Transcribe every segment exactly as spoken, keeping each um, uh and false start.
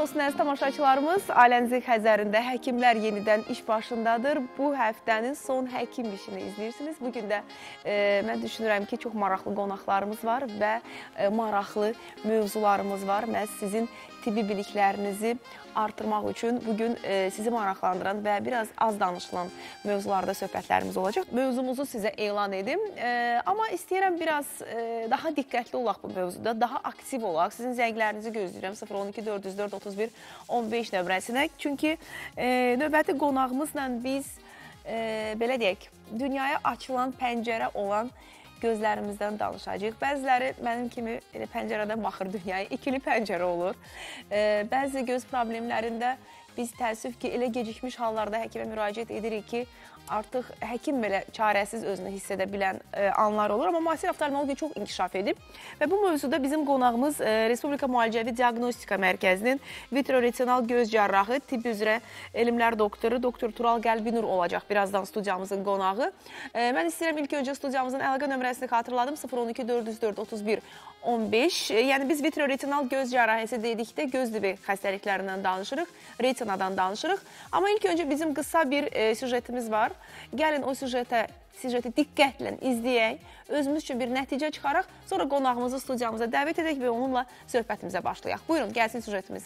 olsun əziz tamaşaçılarımız. Ailənizi Xəzərində həkimlər yenidən iş başındadır. Bu həftənin son həkim işini izləyirsiniz. Bugün də e, mən düşünürəm ki, çox maraqlı qonaqlarımız var və e, maraqlı mövzularımız var. Mən sizin tibbi biliklərinizi artırmaq üçün bugün e, sizi maraqlandıran və biraz az danışılan mövzularda söhbətlərimiz olacaq. Mövzumuzu sizə elan edim. E, amma istəyirəm biraz e, daha diqqətli olaq bu mövzuda, daha aktiv olaq. Sizin zənglərinizi gözləyirəm sıfır on iki dörd yüz dörd otuz bir on beş nömrəsinə. Çünki e, növbəti qonağımızla biz e, belə deyək, dünyaya açılan pəncərə olan gözlərimizdən danışacağıq. Bəziləri mənim kimi elə pəncərədən baxır dünyaya, ikili pəncərə olur. E, bəzi göz problemlərində biz təəssüf ki, elə gecikmiş hallarda həkimə müraciət edirik ki, artıq həkim belə çarəsiz özünü hiss edə bilən e, anlar olur. Amma müasir oftalmologiya çox inkişaf edib və bu mövzuda bizim qonağımız e, Respublika Müalicəvi Diaqnostika Mərkəzinin vitreoretinal göz cərrahı, tibb üzrə elmlər doktoru doktor Tural Qəlbinur olacaq birazdan studiyamızın qonağı. E, mən istəyirəm ilk öncə studiyamızın əlaqə nömrəsini xatırladım. sıfır on iki dörd yüz dörd otuz bir on beş. E, yəni biz vitreoretinal göz cərrahisi dedikdə göz dibi xəstəliklərindən danışırıq, retinadan danışırıq. Amma ilk öncə bizim qısa bir e, süjetimiz var. Gəlin o süjetə, süjeti diqqətlə izləyək, özümüz üçün bir nəticə çıxaraq, sonra qonağımızı studiyamıza dəvət edək və onunla söhbətimizə başlayaq. Buyurun, gəlsin süjetimiz.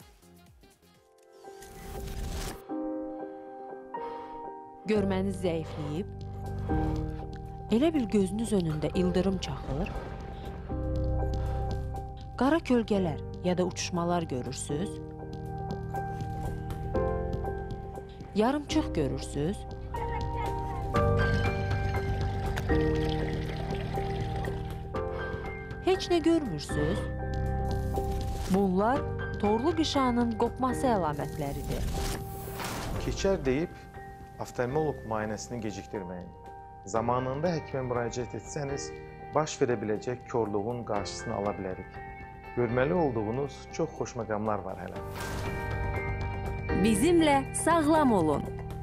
Görməniz zəifləyib, elə bil gözünüz önündə ildırım çaxır, qara kölgələr ya da uçuşmalar görürsünüz, yarımçıq görürsünüz, heç nə görmürsünüz. Bunlar torlu qışağının qopması əlamətləridir. Keçər deyib, oftalmoloq müayinəsini gecikdirməyin. Zamanında həkimə müraciət etsəniz, baş verə biləcək körlüğün qarşısını ala bilərik. Görməli olduğunuz çox xoş məqamlar var hələ. Bizimlə sağlam olun.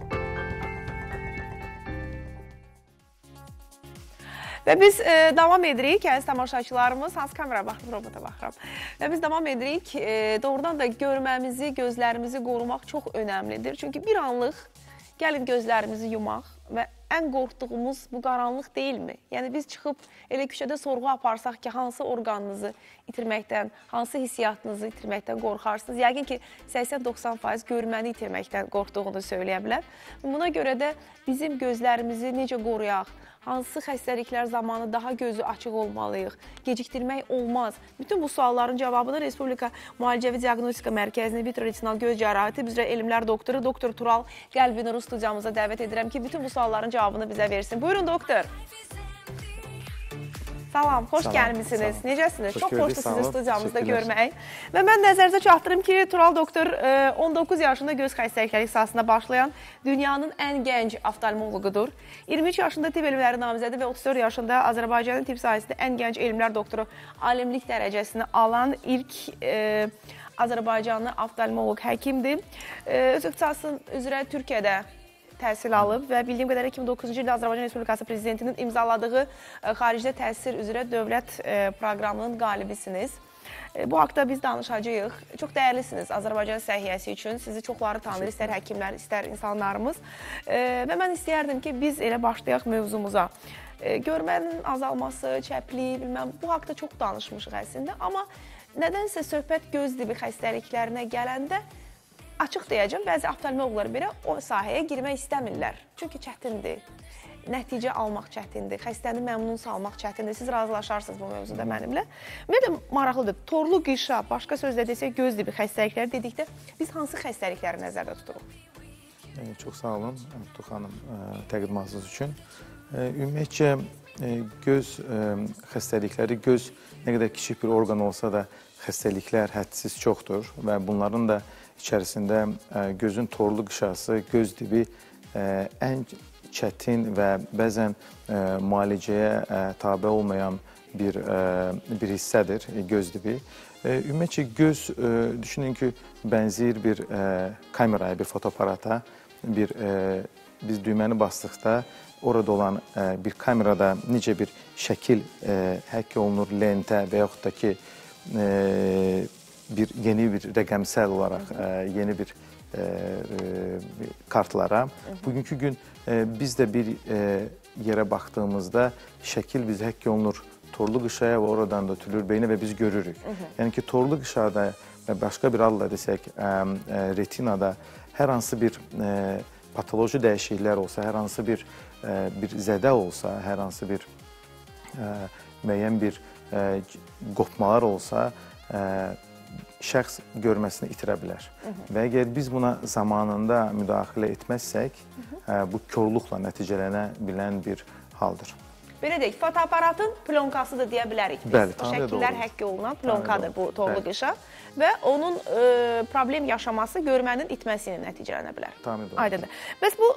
Və biz e, davam edirik, əziz tamaşaçılarımız, hansı kamera baxdım, robota baxıram. Və biz davam edirik, e, doğrudan da görməmizi, gözlərimizi qorumaq çox önəmlidir. Çünki bir anlıq gəlin gözlərimizi yumaq və ən qorxduğumuz bu qaranlıq deyilmi? Yəni biz çıxıb elə küçədə sorğu aparsaq ki, hansı orqanınızı itirməkdən, hansı hissiyatınızı itirməkdən qorxarsınız? Yəqin ki, səksən doxsan faiz görməni itirməkdən qorxduğunu söyləyə bilər. Buna görə də bizim gözlərimizi necə qoruyaq? Hansı xəstəliklər zamanı daha gözü açıq olmalıyıq? Gecikdirmək olmaz. Bütün bu sualların cavabını Respublika Müalicəvi Diaqnostika Mərkəzinin vitreoretinal göz cərrahı, tibb üzrə elmlər doktoru doktor Tural Qəlbinuru studiyamıza dəvət edirəm ki, bütün bu sualların cavabını bizə versin. Buyurun doktor. Salam, xoş gəlmişsiniz. Necəsiniz? Çox xoşdur sizi studiyamızda görmək. Və mən nəzərinizə çatdırım ki, Tural doktor on doqquz yaşında göz xəstəlikləri ixtisasına başlayan dünyanın ən gənc oftalmoloqudur. iyirmi üç yaşında tibb elmləri namizədi və otuz dörd yaşında Azərbaycanın tibb sahəsində ən gənc elmlər doktoru alimlik dərəcəsini alan ilk e, Azərbaycanlı oftalmoloq həkimdir. E, öz ixtisası üzrə Türkiyədə təhsil alıb və bildiyim qədərlə iki min doqquzuncu ildə Azərbaycan Respublikası Prezidentinin imzaladığı xaricdə təhsil üzrə dövlət proqramının qalibisiniz. Bu haqda biz danışacağıq. Çox dəyərlisiniz Azərbaycan səhiyyəsi üçün. Sizi çoxları tanır, istər həkimlər, istər insanlarımız. Və mən istəyərdim ki, biz elə başlayaq mövzumuza. Görmənin azalması, çəplik, bilməm, bu haqda çox danışmışıq əslində. Amma nədənsə söhbət göz dibi xəstəliklərinə gələndə açıq deyəcəm, bəzi oftalmoloqlar belə o sahəyə girmək istəmirlər. Çünki çətindir, nəticə almaq çətindir, xəstəni məmnun salmaq çətindir. Siz razılaşarsınız bu mövzuda mənimlə. Mən də maraqlıdır, torlu qışa, başqa sözlə desək göz dibi xəstəlikləri dedikdə biz hansı xəstəlikləri nəzərdə tuturuq? E, çox sağ olun, Tuğ xanım, təqdimatınız üçün. E, ümumiyyətcə, e, göz e, xəstəlikləri, göz nə qədər kiçik bir orqan olsa da xəstəliklər hədsiz çoxdur və bunların da içərisində gözün torlu qışası, göz dibi ən çətin və bəzən müalicəyə tabe olmayan bir, bir hissədir göz dibi. Ümumiyyətcə, göz, düşünün ki, bənzəyir bir kameraya, bir fotoaparata, bir, biz düyməni basdıqda orada olan bir kamerada necə bir şəkil həkk olunur lentə və yaxud da ki, bir yeni bir rəqəmsel olaraq ə, yeni bir ə, ə, kartlara. Bugünkü gün ə, biz də bir ə, yerə baxdığımızda şəkil bizə həkk olunur torlu qışaya və oradan da tülür beyni və biz görürük. Yəni ki, torlu qışada və başqa bir adla desək, ə, ə, retinada hər hansı bir ə, patoloji dəyişikliklər olsa, hər hansı bir, ə, bir zədə olsa, hər hansı bir ə, müəyyən bir ə, qopmalar olsa, ə, şəxs görməsini itirə bilər. Hı -hı. Və əgər biz buna zamanında müdaxilə etməzsək, ə, bu korluqla nəticələnə bilən bir haldır. Belə deyək, fotoaparatın plonkası da deyə bilərik biz. Bəli, o şəkillər həkk olunan plonkadır bu torlu qışa və onun e, problem yaşaması görmənin itməsi ilə nəticələnə bilər. Aydındır. Bəs bu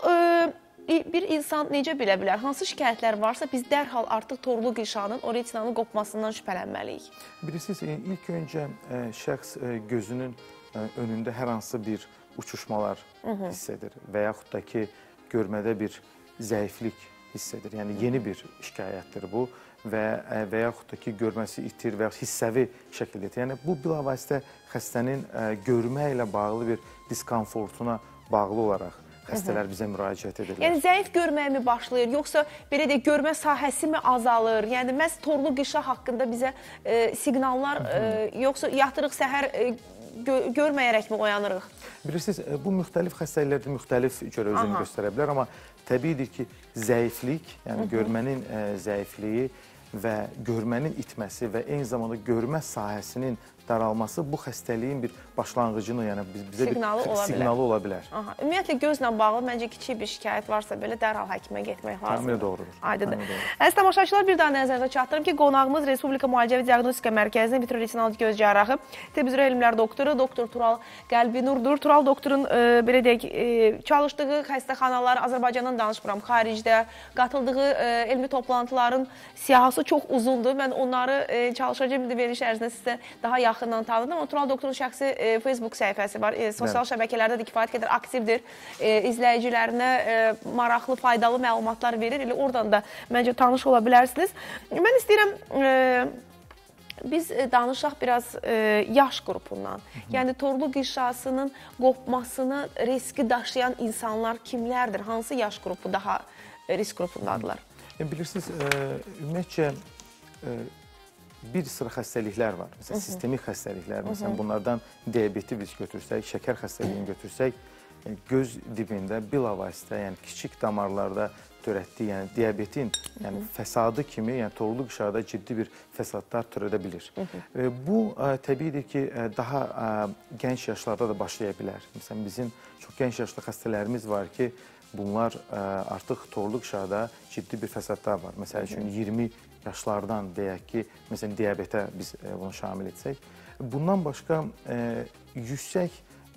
e, bir insan necə bilə bilər? Hansı şikayətlər varsa biz dərhal artıq torlu qışanın, o retinanın qopmasından şübhələnməliyik? Bilirsiniz, ilk öncə ə, şəxs ə, gözünün ə, önündə hər hansı bir uçuşmalar Hı -hı. hiss edir və yaxud da ki, görmədə bir zəiflik hiss edir. Yəni, yeni bir şikayətdir bu və, və yaxud da ki, görməsi itir və yaxud hissəvi şəkildə itir. Yəni, bu bilavasitə xəstənin ə, görmə ilə bağlı bir diskomfortuna bağlı olaraq xəstələr bizə müraciət edirlər. Yəni, zəif görməyə mi başlayır, yoxsa belə deyək, görmə sahəsi mi azalır? Yəni, məhz torlu qışa haqqında bizə e, siqnallar, e, yoxsa yatırıq səhər e, gö görməyərək mi oyanırıq? Bilirsiniz, bu müxtəlif xəstəliklərdə müxtəlif cür özünü Aha. göstərə bilər, amma təbiidir ki, zəiflik, yəni Hı -hı. görmənin ə, zəifliyi və görmənin itməsi və eyni zamanda görmə sahəsinin daralması bu xəstəliyin bir başlanğıcını, yəni bizə siqnalı bir ola siqnalı ola bilər. Aha. Ümumiyyətlə, gözlə bağlı məncə kiçik bir şikayət varsa belə dərhal həkimə getmək lazımdır. Tamamilə doğrudur. Aydındır. Əziz tamaşaçılar, bir daha nəzərdə çatdırım ki, qonağımız Respublika Müalicə və Diaqnostika Mərkəzinin vitreoretinal göz cərrahı, tibb üzrə elmlər doktoru, doktor Tural Qəlbinurdur. Tural doktorun e, belə deyək, e, çalışdığı xəstəxanalar, Azərbaycandan danışmıram, xaricdə qatıldığı e, elmi toplantıların siyahısı çox uzundur. Mən onları e, çalışacağım veriliş ərzində sizə daha yaxından tanıdım. Amma Tural doktorun şəxsi e, Facebook səhifəsi var. E, sosial Bəli. şəbəkələrdə də kifayət qədər aktivdir. E, izləyicilərinə e, maraqlı, faydalı məlumatlar verir. Elə oradan da məncə tanış ola bilərsiniz. Mən istəyirəm e, biz danışaq biraz e, yaş qrupundan. Hı -hı. Yəni, torlu qışasının qopmasını riski daşıyan insanlar kimlərdir? Hansı yaş qrupu daha e, risk qrupundadırlar? E, bilirsiniz, e, ümumiyyətcə e, bir sıra xəstəliklər var. Məsələn, sistemik xəstəliklər, məsələn, bunlardan diabeti biz götürsək, şəkər xəstəliyini götürsək, göz dibində bilavasitə, yəni kiçik damarlarda törətdiyi, yəni diabetin, yəni fəsadı kimi, yəni torlu qışada ciddi bir fəsadlar törədə bilir. Bu, təbiidir ki, daha gənc yaşlarda da başlaya bilər. Məsələn, bizim çox gənc yaşlı xəstələrimiz var ki, bunlar artıq torlu qışada ciddi bir fəsadlar var. Məsəl üçün, iyirmi yaşlardan deyək ki, məsələn, diabetə biz bunu şamil etsək. Bundan başqa yüksək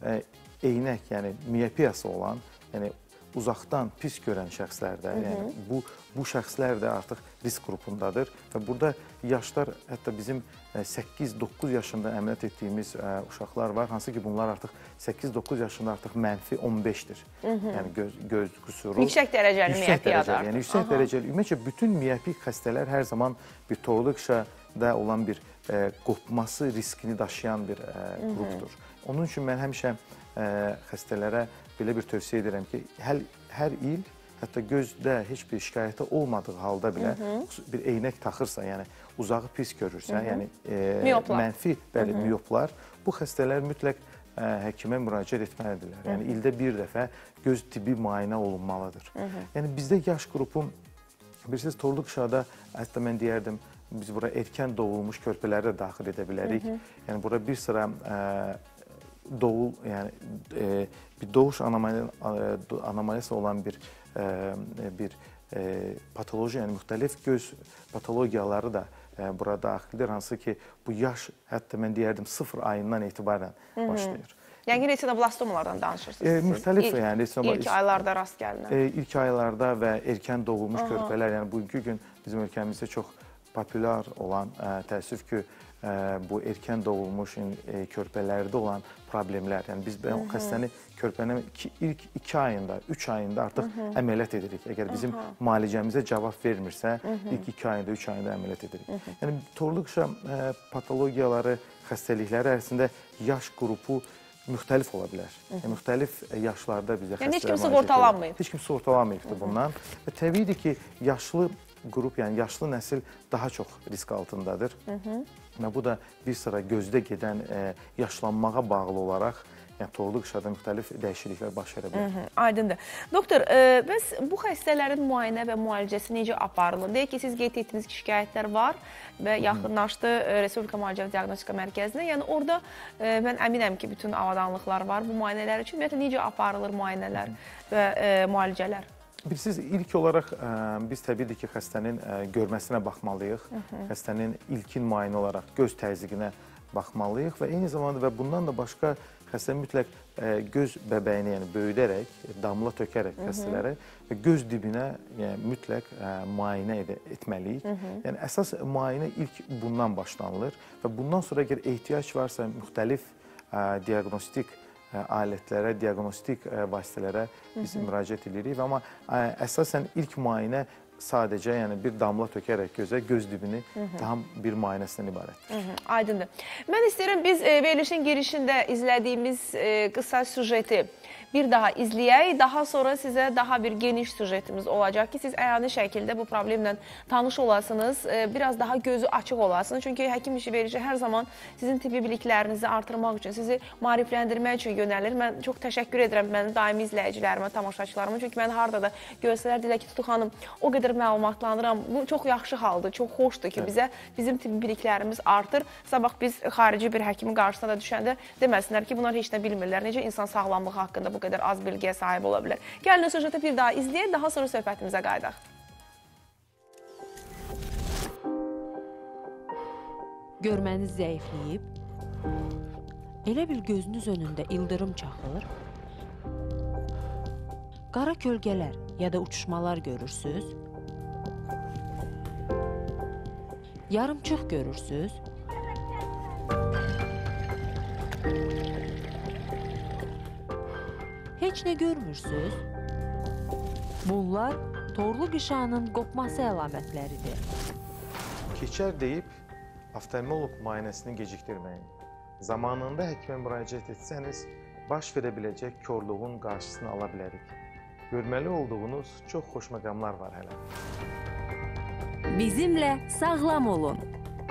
eynək, yəni miopiyası olan, yəni uzaqdan pis görən şəxslərdə, yəni bu, bu şəxslər də artıq risk qrupundadır və burada yaşlar, hətta bizim səkkiz doqquz yaşında əməliyyat etdiyimiz ə, uşaqlar var, hansı ki bunlar artıq səkkiz doqquz yaşında artıq mənfi on beşdir. Yəni göz, göz qüsuru. Yüksək dərəcəli miyopiyadır. Yəni yüksək Aha. dərəcəli. Ümumiyyətcə, bütün miyopik xəstələr hər zaman bir torlu qışada olan bir ə, qopması riskini daşıyan bir ə, qrupdur. Onun üçün mən həmişə ə, xəstələrə belə bir tövsiyə edirəm ki, hər, hər il, hətta gözdə heç bir şikayəti olmadığı halda belə Hı -hı. bir eynək taxırsa, yəni uzağı pis görürsə, Hı -hı. yəni e, mənfi bəli, Hı -hı. miyoplar, bu xəstələr mütləq ə, həkimə müraciət etməlidirlər. Yəni Hı -hı. ildə bir dəfə göz tibbi müayinə olunmalıdır. Hı -hı. Yəni bizdə yaş qrupu, bilirsiniz, torlu qışada, hətta mən deyərdim, biz bura erkən doğulmuş körpələri də daxil edə bilərik. Hı -hı. Yəni bura bir sıra ə, doğul, yəni e, bir doğuş anomaliyası olan bir e, bir e, patoloji, yəni müxtəlif göz patologiyaları da e, burada daxildir, hansı ki bu yaş, hətta mən deyərdim, sıfır ayından etibarən Hı -hı. başlayır. Yəni retinoblastomalardan danışırsınız. E, müxtəlif, ilk, yəni retinoblastom... ilk aylarda rast gəlinən. E, ilk aylarda və erkən doğulmuş Aha. körpələr, yəni bugünkü gün bizim ölkəmizdə çox populyar olan, təəssüf ki, bu erkən doğulmuş körpələrdə olan problemlər. Yəni biz o xəstəni körpənin ilk iki ayında, üç ayında artıq əməliyyat edirik. Əgər bizim müalicəmizə cavab vermirsə, ilk iki ayında, üç ayında əməliyyat edirik. Yəni torlu qışa patologiyaları, xəstəlikləri ərzində yaş qrupu müxtəlif ola bilər. Yəni, müxtəlif yaşlarda bizə xəstələr müalicə edilir. Yəni, heç kim sığortalanmayıb. Heç kim sığortalanmayıbdır bundan. Və təbiidir ki, yaşlı qrup, yəni yaşlı nəsil daha çox risk altındadır. Və bu da bir sıra gözdə gedən yaşlanmağa bağlı olaraq yəni torlu qışada müxtəlif dəyişikliklər baş verə bilər. Aydındır. Doktor, bəs bu xəstələrin müayinə və müalicəsi necə aparılır? Deyək ki, siz qeyd etdiyiniz ki, şikayətlər var və yaxınlaşdı Respublika Müalicə və Diaqnostika Mərkəzinə. Yəni orada mən əminəm ki, bütün avadanlıqlar var bu müayinələr üçün. Ümumiyyətlə, necə aparılır müayinələr və müalicələr? Bilirsiniz, ilk olaraq biz təbii ki, xəstənin görməsinə baxmalıyıq. Xəstənin ilkin müayinə olaraq göz təzyiqinə baxmalıyıq və eyni zamanda və bundan da başqa xəstə mütləq göz bəbəyini yəni böyüdərək, damla tökərək xəstələrə və göz dibinə yəni, mütləq müayinə ed etməliyik. Yəni əsas müayinə ilk bundan başlanılır və bundan sonra əgər ehtiyac varsa müxtəlif diaqnostik alətlərə, diaqnostik vasitələrə biz müraciət edirik. Amma əsasən ilk müayinə sadəcə yəni bir damla tökərək gözə, göz dibini daha bir müayinəsindən ibarətdir. Aydındır. Mən istəyirəm biz verilişin girişində izlədiyimiz qısa süjeti bir daha izləyək. Daha sonra sizə daha bir geniş süjetimiz olacaq ki, siz əyani şəkildə bu problemlə tanış olasınız, biraz daha gözü açıq olasınız. Çünki həkim işi verişi hər zaman sizin tibbi biliklərinizi artırmaq üçün, sizi maarifləndirmək üçün yönəlir. Mən çox təşəkkür edirəm mənim daimi izləyicilərimə, tamaşaçılarıma. Çünki mən harada da görsələr, deyirlər ki, Tutu xanım, o qədər məlumatlanıram. Bu çox yaxşı haldır, çox xoşdur ki, bizə bizim tibbi biliklərimiz artır. Sabah biz xarici bir həkimin qarşısına da düşəndə deməsinlər ki, bunlar heç nə bilmirlər. Necə insan sağlamlığı haqqında bu qədər az bilgiyə sahib ola bilər. Gəlin, süjeti bir daha izləyək, daha sonra söhbətimizə qaydaq. Görməniz zəifləyib, elə bil gözünüz önündə ildırım çaxır, qara kölgələr ya da uçuşmalar görürsünüz, yarımçıq görürsünüz, heç nə görmürsünüz. Bunlar torlu qışağının qopması əlamətləridir. Keçər deyib, oftalmoloq müayinəsini gecikdirməyin. Zamanında həkimə müraciət etsəniz, baş verə biləcək körlüğün qarşısını ala bilərik. Görməli olduğunuz çox xoş məqamlar var hələ. Bizimlə sağlam olun.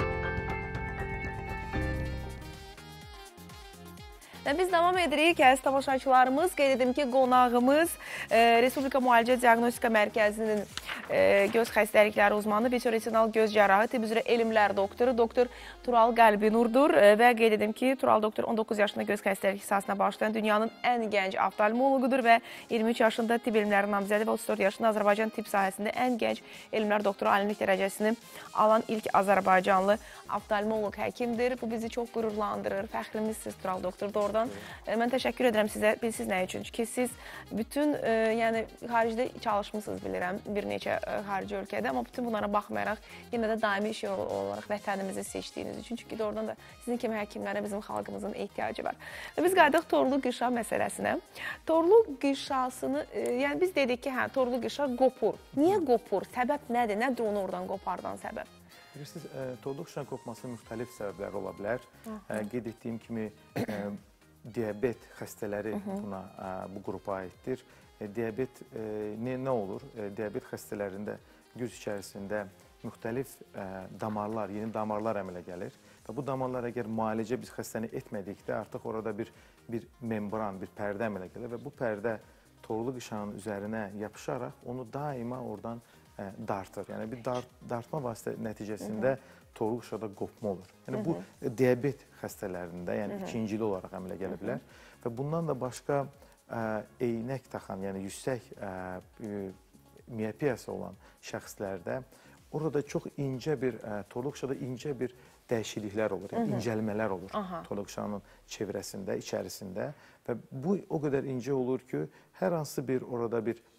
Biz davam edirik, əziz tamaşaçılarımız. Qeyd edim ki, qonağımız Respublika Müalicə Diaqnostika Mərkəzinin göz xəstəlikləri uzmanı, visoretinal göz cərrahı, tibb üzrə elmlər doktoru, doktor Tural Qəlbinurdur və qeyd edim ki, Tural doktor on doqquz yaşında göz xəstəlik ixtisasına başlayan dünyanın ən gənc oftalmoloqudur və iyirmi üç yaşında tibb elmləri namizədi və otuz dörd yaşında Azərbaycan tibb sahəsində ən gənc elmlər doktoru alimlik dərəcəsini alan ilk Azərbaycanlı oftalmoloq həkimdir. Bu bizi çox qürurlandırır, fəxrimizsiz Tural doktor. Doğrudan mən təşəkkür edirəm sizə. Bilsiz nə üçün? Çünki siz bütün, yəni xaricdə çalışmısınız bilirəm bir neçə xarici ölkədə, amma bütün bunlara baxmayaraq yenə də daimi iş yolu olaraq vətənimizi seçdiyiniz üçün. Çünki doğrudan da sizin kimi həkimlərə bizim xalqımızın ehtiyacı var. Və biz qaydıq torlu qışa məsələsinə. Torlu qışasını, yəni biz dedik ki, hə, torlu qışa qopur. Niyə qopur? Səbəb nədir? Nədir onu oradan qopardan səbəb? Bilirsiniz, torlu qışa qopması müxtəlif səbəblər ola bilər. Qeyd etdiyim kimi, diabet xəstələri buna, bu qrupa aiddir. Diabet nə olur? Diabet xəstələrində göz içərisində müxtəlif damarlar, yeni damarlar əmələ gəlir və bu damarlar əgər müalicə biz xəstəni etmədikdə artıq orada bir, bir membran, bir pərdə əmələ gəlir və bu pərdə torlu qışanın üzərinə yapışaraq onu daima oradan dartır. Yəni bir dart, dartma vasitə nəticəsində torlu qışada qopma olur. Yəni bu diabet xəstələrində, yəni ikincili olaraq əmələ gələ bilər və bundan da başqa eynək taxan, yəni yüksək miopiyası olan şəxslərdə orada çox incə bir, torlu qışada incə bir dəyişikliklər olur, yəni incəlmələr olur torlu qışanın çevrəsində, içərisində və bu o qədər incə olur ki, hər hansı bir orada bir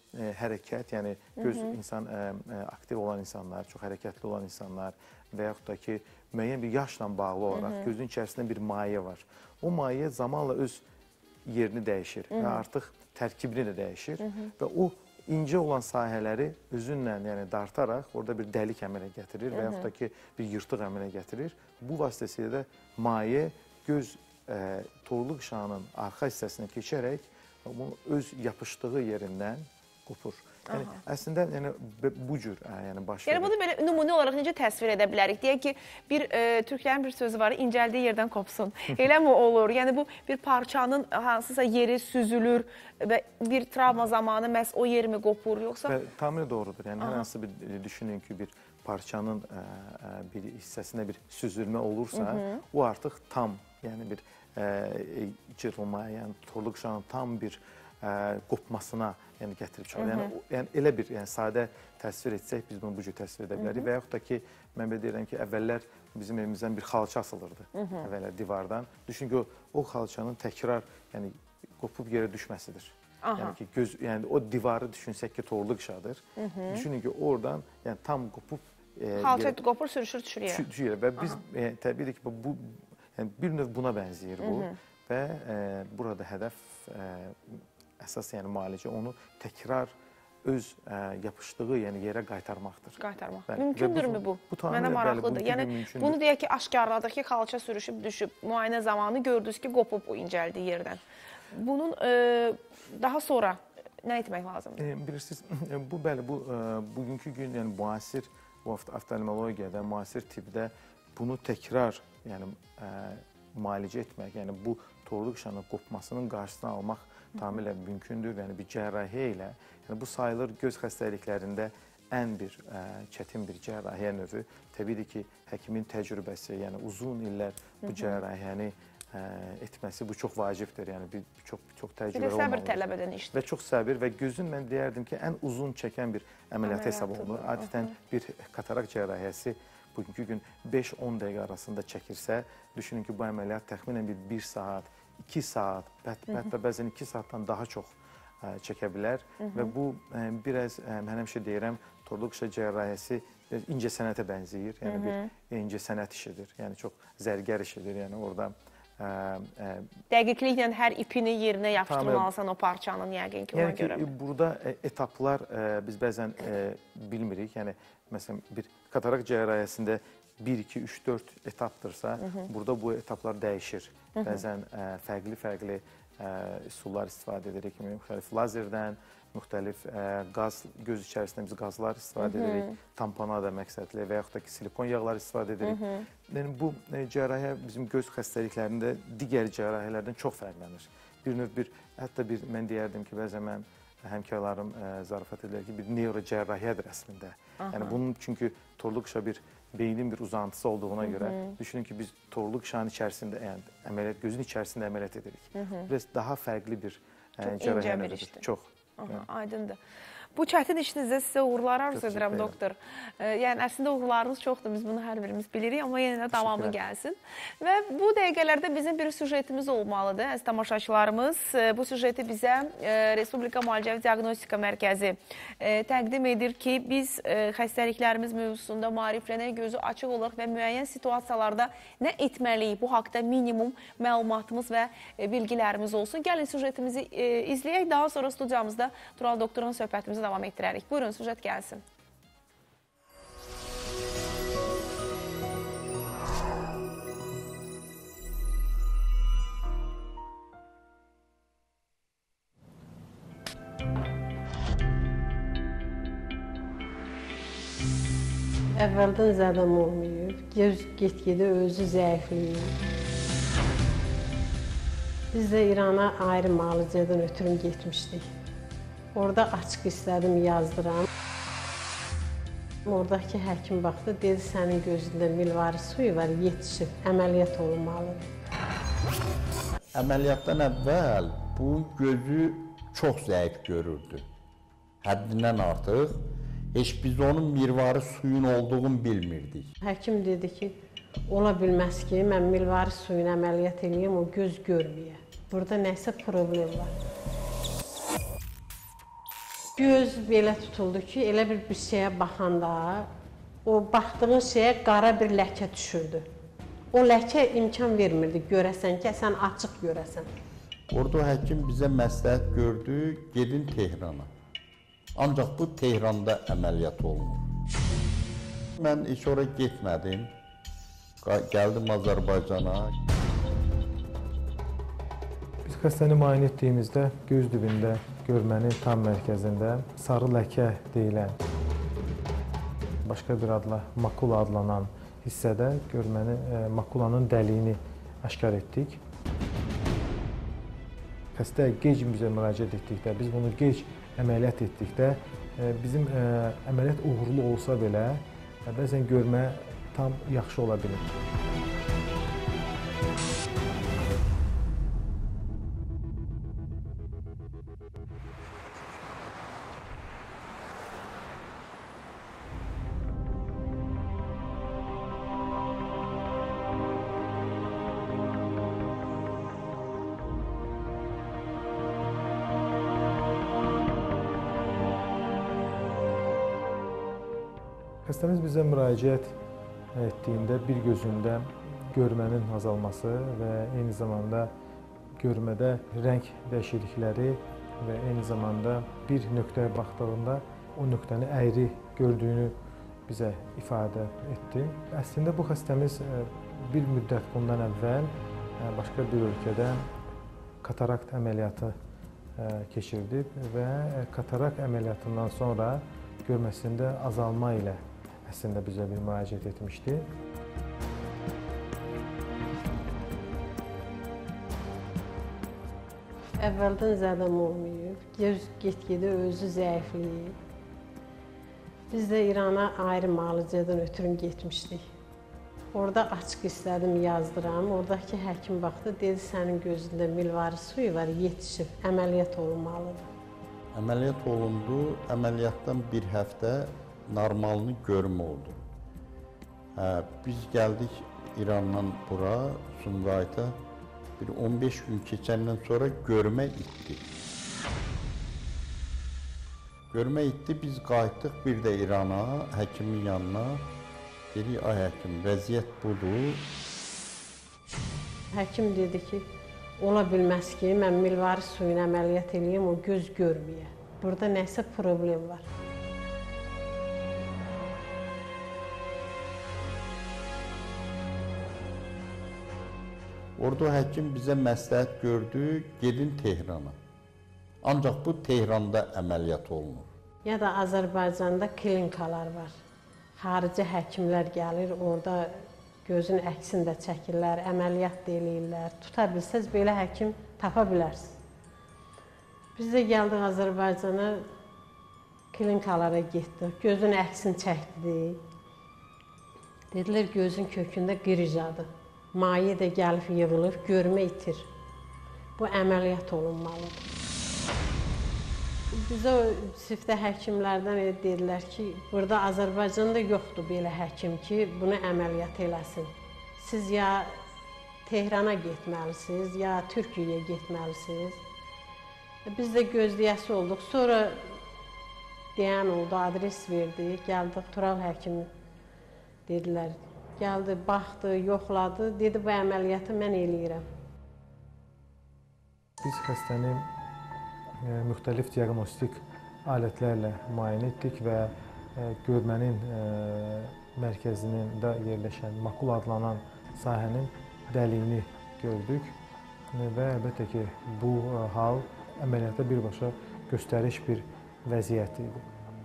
e, hərəkət, yəni göz Hı -hı. insan e, aktiv olan insanlar, çox hərəkətli olan insanlar və yaxud da ki, müəyyən bir yaşla bağlı olaraq Hı -hı. gözün içərisində bir maye var. O maye zamanla öz yerini dəyişir Hı -hı. və artıq tərkibini də dəyişir Hı -hı. və o incə olan sahələri özünlə yəni dartaraq orada bir dəlik əmələ gətirir Hı -hı. və yaxud da ki, bir yırtıq əmələ gətirir. Bu vasitəsilə də maye göz e, torluq qışağının arxa hissəsinə keçərək bunu öz yapışdığı yerindən qopur. Yəni Aha. əslində yəni bu cür yəni baş verir. Yəni bunu belə nümunə olaraq necə təsvir edə bilərik? Deyək ki, bir e, türklərin bir sözü var, incəldiyi yerdən qopsun. Eləmi olur? Yəni bu bir parçanın hansısa yeri süzülür və bir travma zamanı məhz o yeri mi qopur yoxsa? Və, tamamilə doğrudur. Yəni hər hansı bir düşünün ki, bir parçanın ə, ə, bir hissəsində bir süzülmə olursa, Hı -hı. o artıq tam, yəni bir ə, cırılma, yəni torluq qışağının tam bir ə, qopmasına yəni gətirib çıxarır. Yəni, yəni elə bir yəni sadə təsvir etsək biz bunu bu cür təsvir edə bilərik. Və yaxud da ki, mən belə deyirəm ki, əvvəllər bizim evimizdən bir xalça asılırdı. Hı -hı. Əvvəllər divardan. Düşün ki, o, o xalçanın təkrar yəni qopub yerə düşməsidir. Aha. Yəni ki, göz yəni o divarı düşünsək ki, torluq qışağıdır. Hı -hı. Düşünün ki, oradan yəni tam qopub e, xalça yerə, qopur, sürüşür, düşür yerə. Düşür yerə və biz e, təbii ki, bu yəni bir növ buna bənzəyir bu Hı -hı. və e, burada hədəf e, əsas yəni müalicə onu təkrar öz ə, yapışdığı yəni yerə qaytarmaqdır. Qaytarmaq. Bəli. Mümkündürmü bu? Bu Mənə maraqlıdır. Yəni mümkündür. Bunu deyək ki, aşkarladıq ki, xalça sürüşüb düşüb, müayinə zamanı gördünüz ki, qopub o incəldiyi yerdən. Bunun e, daha sonra nə etmək lazımdır? E, bilirsiniz, bu bəli bu e, bugünkü gün yəni müasir bu oftalmologiyada, müasir tibbdə bunu təkrar yəni ə, müalicə etmək, yəni bu torluq qışağının qopmasının qarşısını almaq tamamilə mümkündür. Yəni bir cərrahiyyə ilə, yəni bu sayılır göz xəstəliklərində ən bir ə, çətin bir cərrahiyyə növü. Təbii ki, həkimin təcrübəsi, yəni uzun illər bu cərrahiyyəni ə, etməsi bu çox vacibdir. Yəni bir çox çox təcrübə olmalıdır. Bir səbir tələb edən işdir. Və çox səbir və gözün mən deyərdim ki, ən uzun çəkən bir əməliyyat hesab olunur. Adətən bir katarak cərrahiyyəsi bugünkü gün beş on dəqiqə arasında çəkirsə, düşünün ki, bu əməliyyat təxminən bir bir saat, iki saat, hətta bəzən iki saatdan daha çox ə, çəkə bilər. Hı -hı. Və bu ə, biraz, ə, mən həmişə deyirəm, torluq qışağı cərrahiyyəsi incə sənətə bənzəyir. Yəni Hı -hı. bir incə sənət işidir. Yəni çox zərgər işidir. Yəni orada ə, ə, dəqiqliklə hər ipini yerinə yapışdırmalısan o parçanın yəqin ki, ona yəni görə. Yəni burada ə, etaplar ə, biz bəzən ə, bilmirik. Yəni məsələn bir katarak cərrahiyyəsində bir, iki, üç, dörd etapdırsa, Hı -hı. burada bu etaplar dəyişir. Hı -hı. Bəzən fərqli-fərqli üsullar istifadə edirik, müxtəlif lazerdən, müxtəlif ə, qaz, göz içərisində biz qazlar istifadə Hı -hı. edirik, tamponada məqsədli və yaxud da ki, silikon yağları istifadə edirik. Hı -hı. Yəni bu ə, cərrahiyyə bizim göz xəstəliklərində digər cərrahiyyələrdən çox fərqlənir. Bir növ bir, hətta bir, mən deyərdim ki, bəzən mən həmkarlarım ə, zarafat edirlər ki, bir neyrocərrahiyyədir əslində. Aha. Yəni bunun çünki torluq qışağı bir beynin bir uzantısı olduğuna görə Hı -hı. düşünün ki, biz torluq qışağının içərisində, yəni əməliyyat gözün içərisində əməliyyat edirik. Hı -hı. Biraz daha fərqli bir cərrahiyyə növüdür. Çox. Aha, aydındır. Bu çətin işinizdə sizə uğurlar arzu edirəm, doktor. Yəni, əslində uğurlarınız çoxdur, biz bunu hər birimiz bilirik, amma yenə də davamı gəlsin. Və bu dəqiqələrdə bizim bir süjetimiz olmalıdır, əziz tamaşaçılarımız. Bu süjeti bizə Respublika Müalicə Diaqnostika Mərkəzi təqdim edir ki, biz xəstəliklərimiz mövzusunda maariflənək, gözü açıq olaq və müəyyən situasiyalarda nə etməliyik? Bu haqda minimum məlumatımız və bilgilərimiz olsun. Gəlin süjetimizi izləyək, daha sonra studiyamızda Tural doktorun söhbətimizi davam etdirərik. Buyurun, süjet gəlsin. Əvvəldən zədəm olmayıb, göz get-gedə özü zəifləyib. Biz də İrana ayrı müalicədən ötürüm getmişdik. Orada açıq istədim, yazdıram. Oradakı həkim baxdı, dedi, sənin gözündə milvari suyu var, yetişib, əməliyyat olunmalıdır. Əməliyyatdan əvvəl bu gözü çox zəif görürdü. Həddindən artıq. Heç biz onun mirvari suyun olduğunu bilmirdik. Həkim dedi ki, ola bilməz ki, mən mirvari suyun əməliyyat edeyim, o göz görməyə. Burada nəsə problem var. Göz belə tutuldu ki, elə bir bir şeyə baxanda o baxdığın şeyə qara bir ləkə düşürdü. O ləkə imkan vermirdi görəsən ki, sən açıq görəsən. Orada həkim bizə məsləhət gördü, gedin Tehrana. Ancaq bu Tehranda əməliyyat olunur. Mən heç ora getmədim, gəldim Azərbaycana. Biz xəstəni müayinə etdiyimizdə göz dibində, görmənin tam mərkəzində sarı ləkə deyilən, başqa bir adla makula adlanan hissədə görməni, makulanın dəliyini aşkar etdik. Xəstə gec bizə müraciət etdikdə, biz bunu gec əməliyyat etdikdə, bizim əməliyyat uğurlu olsa belə, bəzən görmə tam yaxşı ola bilir. Xəstəmiz bizə müraciət etdiyində bir gözündə görmənin azalması və eyni zamanda görmədə rəng dəyişiklikləri və eyni zamanda bir nöqtəyə baxdığında o nöqtəni əyri gördüyünü bizə ifadə etdi. Əslində bu xəstəmiz bir müddət bundan əvvəl başqa bir ölkədə katarakt əməliyyatı keçirdi və katarakt əməliyyatından sonra görməsində azalma ilə əslində bizə bir müraciət etmişdi. Əvvəldən zədəm olmayıb, göz get-gedə özü zəifləyib. Biz də İrana ayrı müalicədən ötürü getmişdik. Orada açıq istədim yazdıram. Oradakı həkim baxdı, dedi sənin gözündə milvari suyu var, yetişib, əməliyyat olunmalıdır. Əməliyyat olundu, əməliyyatdan bir həftə normalını görmə oldu. Hə, biz gəldik İrandan bura, Sumqayıta, bir on beş gün keçəndən sonra görmə itdi. Görmə itdi, biz qayıtdıq bir də İrana, həkimin yanına. Dedik, ay həkim, vəziyyət budur. Həkim dedi ki, ola bilməz ki, mən milvari suyunu əməliyyat edeyim, o göz görməyə. Burada nəsə problem var. Orada həkim bizə məsləhət gördü, gedin Tehrana. Ancaq bu Tehranda əməliyyat olunur. Ya da Azərbaycanda klinikalar var. Xarici həkimlər gəlir, orada gözün əksini də çəkirlər, əməliyyat da eləyirlər. Tuta bilsəz, belə həkim tapa bilərsiniz. Biz də gəldik Azərbaycana, klinikalara getdik, gözün əksini çəkdik. Dedilər, gözün kökündə qrijadır. Maye də gəlib yığılıb, görmə itir. Bu əməliyyat olunmalıdır. Bizə sifdə həkimlərdən dedilər ki, burada Azərbaycanda yoxdur belə həkim ki, bunu əməliyyat eləsin. Siz ya Tehrana getməlisiniz, ya Türkiyəyə getməlisiniz. Biz də gözləyəsi olduq. Sonra deyən oldu, adres verdi, gəldik Tural həkimi dedilər. Gəldi, baxdı, yoxladı, dedi bu əməliyyatı mən eləyirəm. Biz xəstəni e, müxtəlif diaqnostik alətlərlə müayinə etdik və e, görmənin e, mərkəzində yerləşən makula adlanan sahənin dəliyini gördük və əlbəttə ki, bu e, hal əməliyyata birbaşa göstəriş bir vəziyyət idi.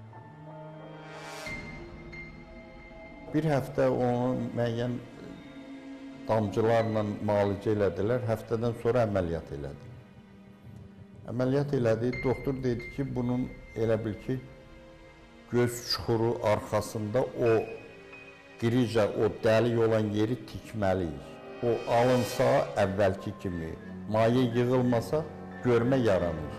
Bir həftə onu müəyyən damcılarla müalicə elədilər, həftədən sonra əməliyyat elədilər. Əməliyyat elədi, doktor dedi ki, bunun elə bil ki, göz çuxuru arxasında o qrija, o dəlik olan yeri tikməliyik. O alınsa əvvəlki kimi, maye yığılmasa görmə yaranır.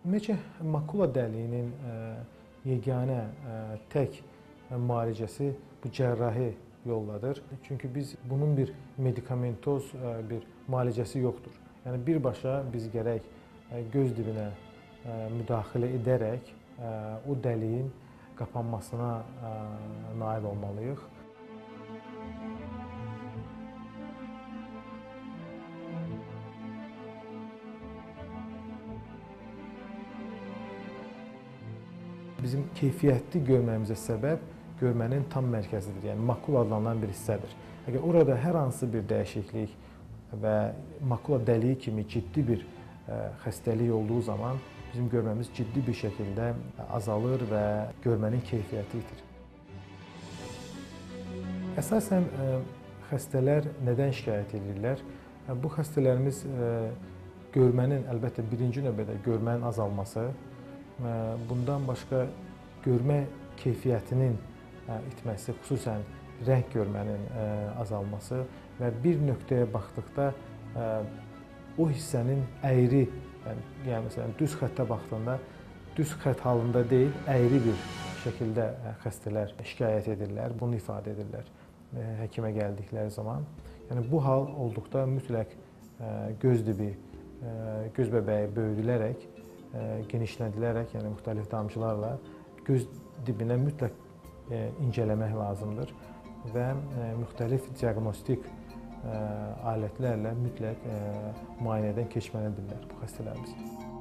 Ümumiyyətlə, makula dəliyinin yeganə, tək müalicəsi bu cərrahi yolladır. Çünki biz bunun bir medikamentoz bir müalicəsi yoxdur. Yəni birbaşa biz gərək göz dibinə müdaxilə edərək o dəliyin qapanmasına nail olmalıyıq. Bizim keyfiyyətli görməyimizə səbəb görmənin tam mərkəzidir, yəni makula adlanan bir hissədir. Əgər orada hər hansı bir dəyişiklik və makula dəliyi kimi ciddi bir xəstəlik olduğu zaman bizim görməmiz ciddi bir şəkildə azalır və görmənin keyfiyyəti itir. Əsasən xəstələr nədən şikayət edirlər? Bu xəstələrimiz görmənin, əlbəttə birinci növbədə görmənin azalması, bundan başqa görmə keyfiyyətinin itməsi, xüsusən rəng görmənin azalması və bir nöqtəyə baxdıqda o hissənin əyri, yəni, yəni məsələn düz xəttə baxdığında düz xətt halında deyil, əyri bir şəkildə xəstələr şikayət edirlər, bunu ifadə edirlər həkimə gəldikləri zaman. Yəni bu hal olduqda mütləq göz dibi, göz bəbəyi böyüdülərək, genişlədilərək, yəni müxtəlif damcılarla göz dibinə mütləq incələmək lazımdır və müxtəlif diaqnostik alətlərlə mütləq müayinədən keçməlidirlər bu xəstələrimiz.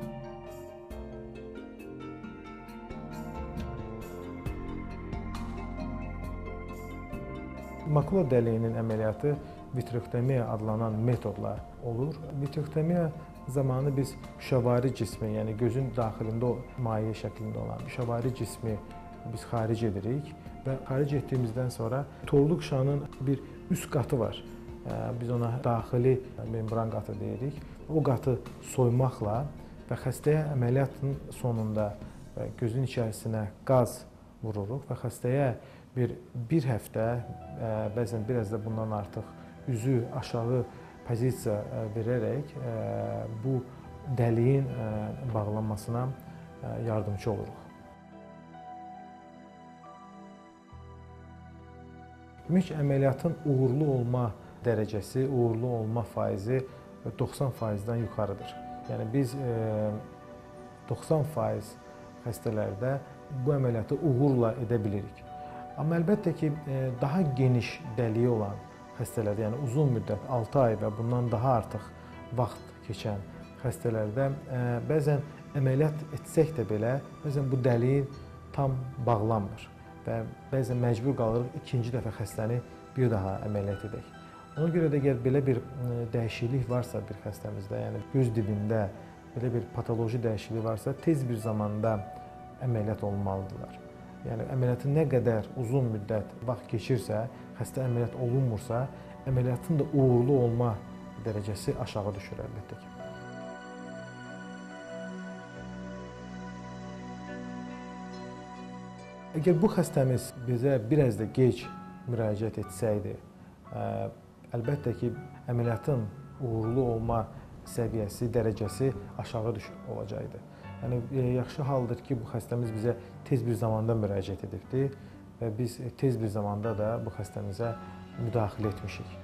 Makula dəliyinin əməliyyatı vitrektomiya adlanan metodla olur. Vitrektomiya zamanı biz müşavari cismi, yəni gözün daxilində maye şəklində olan müşavari cismi biz xaric edirik və xaric etdiyimizdən sonra torluq şanın bir üst qatı var. Biz ona daxili membran qatı deyirik. O qatı soymaqla və xəstəyə əməliyyatın sonunda gözün içərisinə qaz vururuq və xəstəyə bir, bir həftə, bəzən biraz da bundan artıq üzü aşağı pozisiya verərək bu dəliyin bağlanmasına yardımcı oluruq. Ümumiyyətlə, əməliyyatın uğurlu olma dərəcəsi, uğurlu olma faizi doxsan faizdən yuxarıdır. Yəni biz doxsan faiz xəstələrdə bu əməliyyatı uğurla edə bilirik. Amma əlbəttə ki, daha geniş dəliyi olan xəstələrdə, yəni uzun müddət, altı ay və bundan daha artıq vaxt keçən xəstələrdə bəzən əməliyyat etsək də belə, bəzən bu dəliyin tam bağlanmır və bəzən məcbur qalırıq ikinci dəfə xəstəni bir daha əməliyyat edək. Ona görə də əgər belə bir dəyişiklik varsa bir xəstəmizdə, yəni göz dibində belə bir patoloji dəyişiklik varsa, tez bir zamanda əməliyyat olunmalıdırlar. Yəni, əməliyyatı nə qədər uzun müddət vaxt keçirsə, xəstə əməliyyat olunmursa, əməliyyatın da uğurlu olma dərəcəsi aşağı düşür əlbəttə ki. Əgər bu xəstəmiz bizə biraz da gec müraciət etsəydi, əlbəttə ki, əməliyyatın uğurlu olma səviyyəsi, dərəcəsi aşağı düşür olacaqdı. Yəni, yaxşı haldır ki, bu xəstəmiz bizə tez bir zamanda müraciət edibdir və biz tez bir zamanda da bu xəstəmizə müdaxilə etmişik.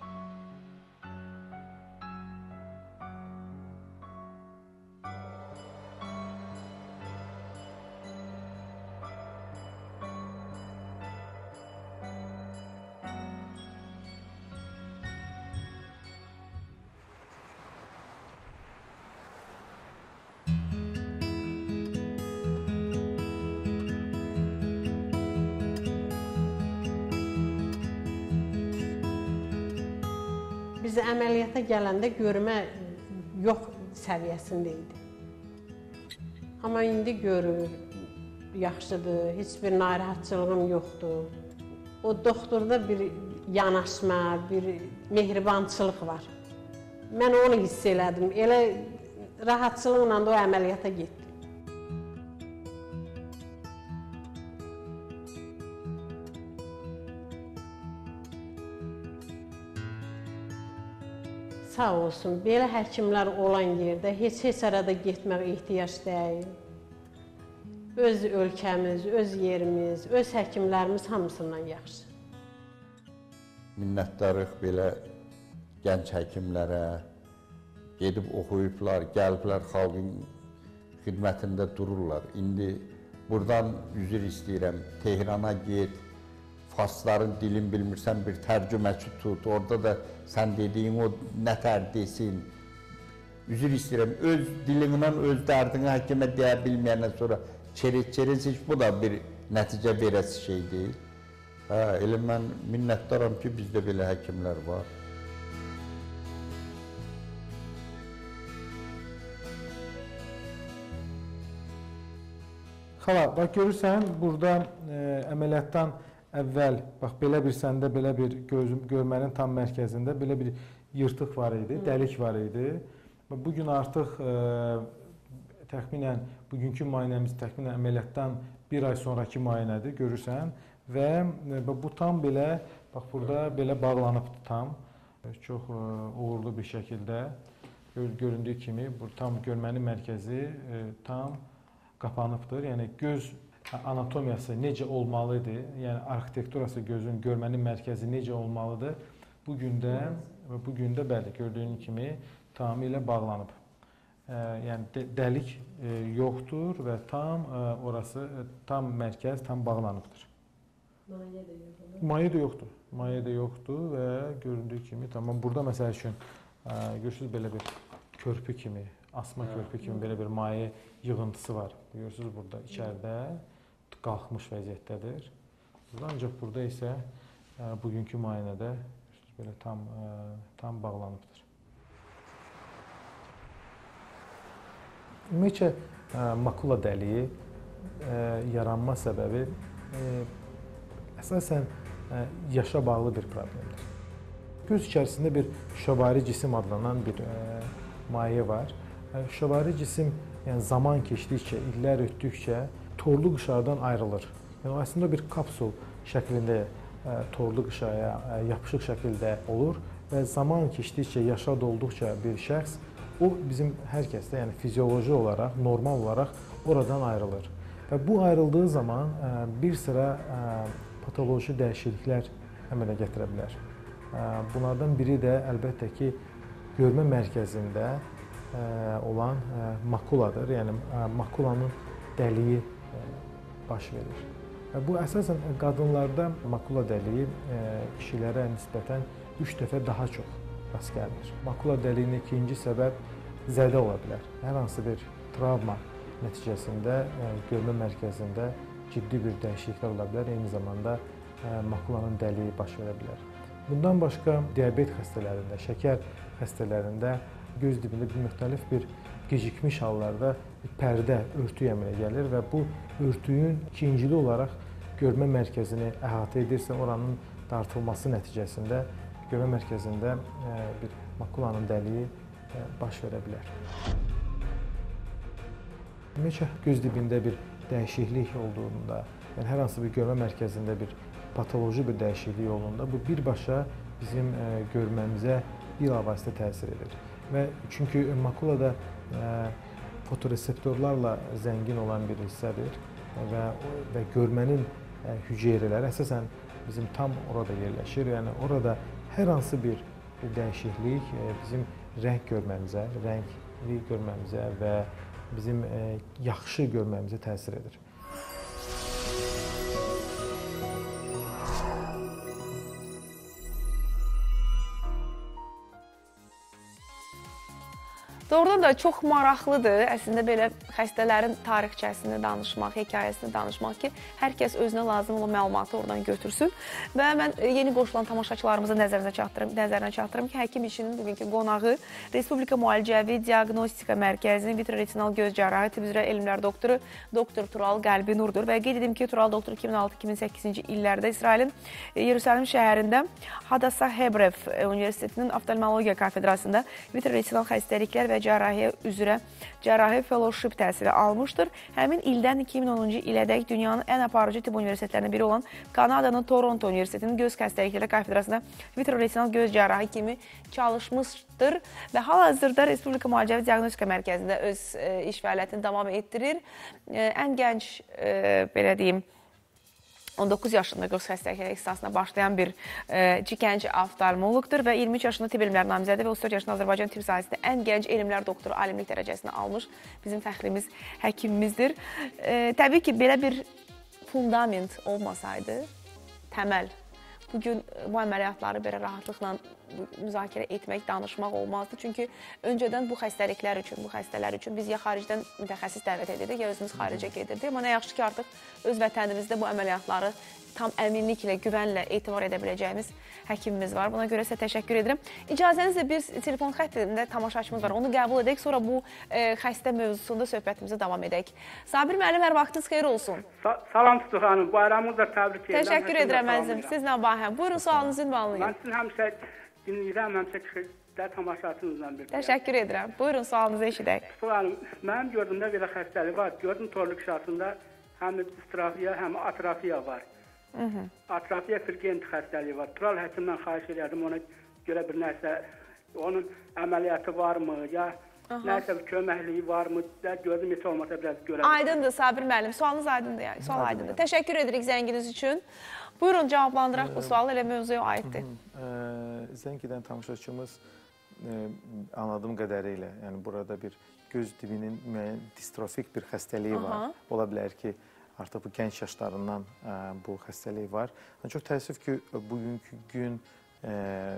Biz əməliyyata gələndə görmə yox səviyyəsində idi. Amma indi görür, yaxşıdır, heç bir narahatçılığım yoxdur. O doktorda bir yanaşma, bir mehribançılıq var. Mən onu hiss elədim, elə rahatçılıqla da o əməliyyata getdim. sağ olsun, belə həkimlər olan yerdə heç heç arada getmək ehtiyac deyil. Öz ölkəmiz, öz yerimiz, öz həkimlərimiz hamısından yaxşı. Minnətdarıq belə gənc həkimlərə, gedib oxuyublar, gəliblər xalqın xidmətində dururlar. İndi buradan üzr istəyirəm, Tehrana get, Farsların dilini bilmirsən, bir tərcüməçi tut, orada da sən dediyin o nətər desin. Üzr istəyirəm, öz dilindən öz dərdini həkimə deyə bilməyəndən sonra çerez-çerez heç bu da bir nəticə verəsi şey deyil. Hə, elə mən minnətdaram ki, bizdə belə həkimlər var. Xala, bax görürsən, burada e, əməliyyatdan əvvəl, bax belə bir səndə, belə bir gözüm, görmənin tam mərkəzində belə bir yırtıq var idi, dəlik var idi. Bugün artıq e, təxminən, bugünkü müayinəmiz təxminən əməliyyatdan bir ay sonraki müayinədir, görürsən. Və e, bu tam belə, bax burada belə bağlanıbdır tam. Çox e, uğurlu bir şəkildə göründüyü kimi, bu tam görmənin mərkəzi e, tam qapanıbdır. Yəni göz anatomiyası necə olmalıdır, yəni arxitekturası gözün görmənin mərkəzi necə olmalıdır, bu gündə bu gündə bəli gördüyün kimi tamamilə bağlanıb. E, yəni dəlik e, yoxdur və tam e, orası e, tam mərkəz tam bağlanıbdır. Maye də yoxdur. Maye də yoxdur. Maye də yoxdur və göründüyü kimi tamam. Burada məsəl üçün e, görürsüz belə bir körpü kimi, asma körpü kimi belə bir maye yığıntısı var. Görürsünüz burada içəridə qalxmış vəziyyətdədir. Ancaq burada isə e, bugünkü müayinədə belə tam e, tam bağlanıbdır. Ümumiyyətcə e, makula dəliyi e, yaranma səbəbi e, əsasən e, yaşa bağlı bir problemdir. Göz içərisində bir şövari cisim adlanan bir e, maye var. E, şövari cisim yəni zaman keçdikcə, illər ötdükcə torlu qışardan ayrılır. Yəni o əslində bir kapsul şəklində e, torlu qışaya e, yapışıq şəkildə olur və zaman keçdikcə, yaşa dolduqca bir şəxs o bizim hər kəsdə, yəni fizioloji olaraq, normal olaraq oradan ayrılır. Və bu ayrıldığı zaman e, bir sıra e, patoloji dəyişikliklər əmələ gətirə bilər. E, bunlardan biri də əlbəttə ki, görmə mərkəzində e, olan e, makuladır. Yəni e, makulanın dəliyi e, baş verir. Və bu əsasən qadınlarda makula dəliyi e, kişilərə nisbətən üç dəfə daha çox rast gəlir. Makula dəliyinin ikinci səbəb zədə ola bilər. Hər hansı bir travma nəticəsində e, görmə mərkəzində ciddi bir dəyişikliklər ola bilər. Eyni zamanda e, makulanın dəliyi baş verə bilər. Bundan başqa diabet xəstələrində, şəkər xəstələrində göz dibində bir müxtəlif bir gecikmiş hallarda bir pərdə, örtü əmələ gəlir və bu örtüyün ikincili olaraq görmə mərkəzini əhatə edirsə, oranın dartılması nəticəsində görmə mərkəzində bir makulanın dəliyi baş verə bilər. Ümumiyyətcə, göz dibində bir dəyişiklik olduğunda, yəni hər hansı bir görmə mərkəzində bir patoloji bir dəyişiklik olduğunda bu birbaşa bizim görməmizə bilavasitə təsir edir. Və çünki makulada fotoreseptorlarla zəngin olan bir hissədir və, və görmənin hüceyrələri əsasən bizim tam orada yerləşir. Yəni orada hər hansı bir dəyişiklik bizim rəng görməmizə, rəngli görməmizə və bizim yaxşı görməmizə təsir edir. Doğrudan da çox maraqlıdır əslində belə xəstələrin tarixçəsini danışmaq, hekayəsini danışmaq ki, hər kəs özünə lazım olan məlumatı oradan götürsün. Və mən yeni qoşulan tamaşaçılarımıza nəzərinə çatdırım, nəzərinə çatdırım ki, həkim işinin bugünkü qonağı Respublika Müalicəvi Diaqnostika Mərkəzinin vitreoretinal göz cərrahı tibb üzrə elmlər doktoru doktor Tural Qəlbinurdur. Və qeyd edim ki, Tural doktor iki min altı iki min səkkizinci illərdə İsrailin Yerusəlim şəhərində Hadassah Hebrev Universitetinin Oftalmologiya kafedrasında vitreoretinal xəstəliklər və cərrahiyyə üzrə cərrahi fellowship təhsili almışdır. Həmin ildən iki min onuncu ilədək dünyanın ən aparıcı tibb universitetlərindən biri olan Kanadanın Toronto Universitetinin göz xəstəlikləri kafedrasında vitreoretinal göz cərrahi kimi çalışmışdır və hal-hazırda Respublika Müalicəvi Diaqnostika Mərkəzində öz e, iş fəaliyyətini davam etdirir. E, ən gənc, e, belə deyim, on doqquz yaşında göz xəstəlikləri ixtisasına başlayan bir e, gənc oftalmoloqdur və iyirmi üç yaşında tibb elmləri namizədi və otuz dörd yaşında Azərbaycan tibb sahəsində ən gənc elmlər doktoru, alimlik dərəcəsini almış bizim fəxrimiz həkimimizdir. E, təbii ki, belə bir fundament olmasaydı, təməl, bugün bu əməliyyatları belə rahatlıqla müzakirə etmək, danışmaq olmazdı. Çünki öncədən bu xəstəliklər üçün, bu xəstələr üçün biz ya xaricdən mütəxəssis dəvət edirdik, ya özümüz xaricə gedirdik. Amma nə yaxşı ki, artıq öz vətənimizdə bu əməliyyatları tam əminliklə, güvənlə etibar edə biləcəyimiz həkimimiz var. Buna görə sizə təşəkkür edirəm. İcazənizlə bir telefon xəttində tamaşaçımız var. Onu qəbul edək, sonra bu e, xəstə mövzusunda söhbətimizi davam edək. Sabir müəllim, hər vaxtınız xeyir olsun. Sa Salam Tutu xanım, bayramınızı da təbrik edirəm. Təşəkkür edirəm əzizim. Sizlə bahəm. Buyurun, sualınızı ünvanlayın. Mən sizin həmişə dinləyirəm, həmişə çıxışda tamaşaçınızla bir. Təşəkkür edirəm. Buyurun, sualınızı eşidək. Tutu xanım, mənim gördüyümdə belə xəstəlik var. Gördüm torlu qişasında həm distrofiya, həm atrofiya var. Hı -hı. Atrofiya firgent xəstəliyi var. Tural həkimdən xahiş edirdim, ona görə bir nəsə, onun əməliyyatı varmı, ya Aha. nəsə bir köməkliyi varmı, gördüm, heç olmasa biraz görəm. Aydındır Sabir müəllim, sualınız aydındır yəni, sual Aydın aydındır. Yəni. Təşəkkür edirik zənginiz üçün. Buyurun, cavablandıraq bu sualı, elə mövzuya aiddir. Zəng edən tamaşaçımız anladığım qədərilə, yəni burada bir göz dibinin müəyyən distrofik bir xəstəliyi Aha. var. Ola bilər ki, artıq bu gənc yaşlarından ə, bu xəstəlik var. Çox təəssüf ki, bugünkü gün ə,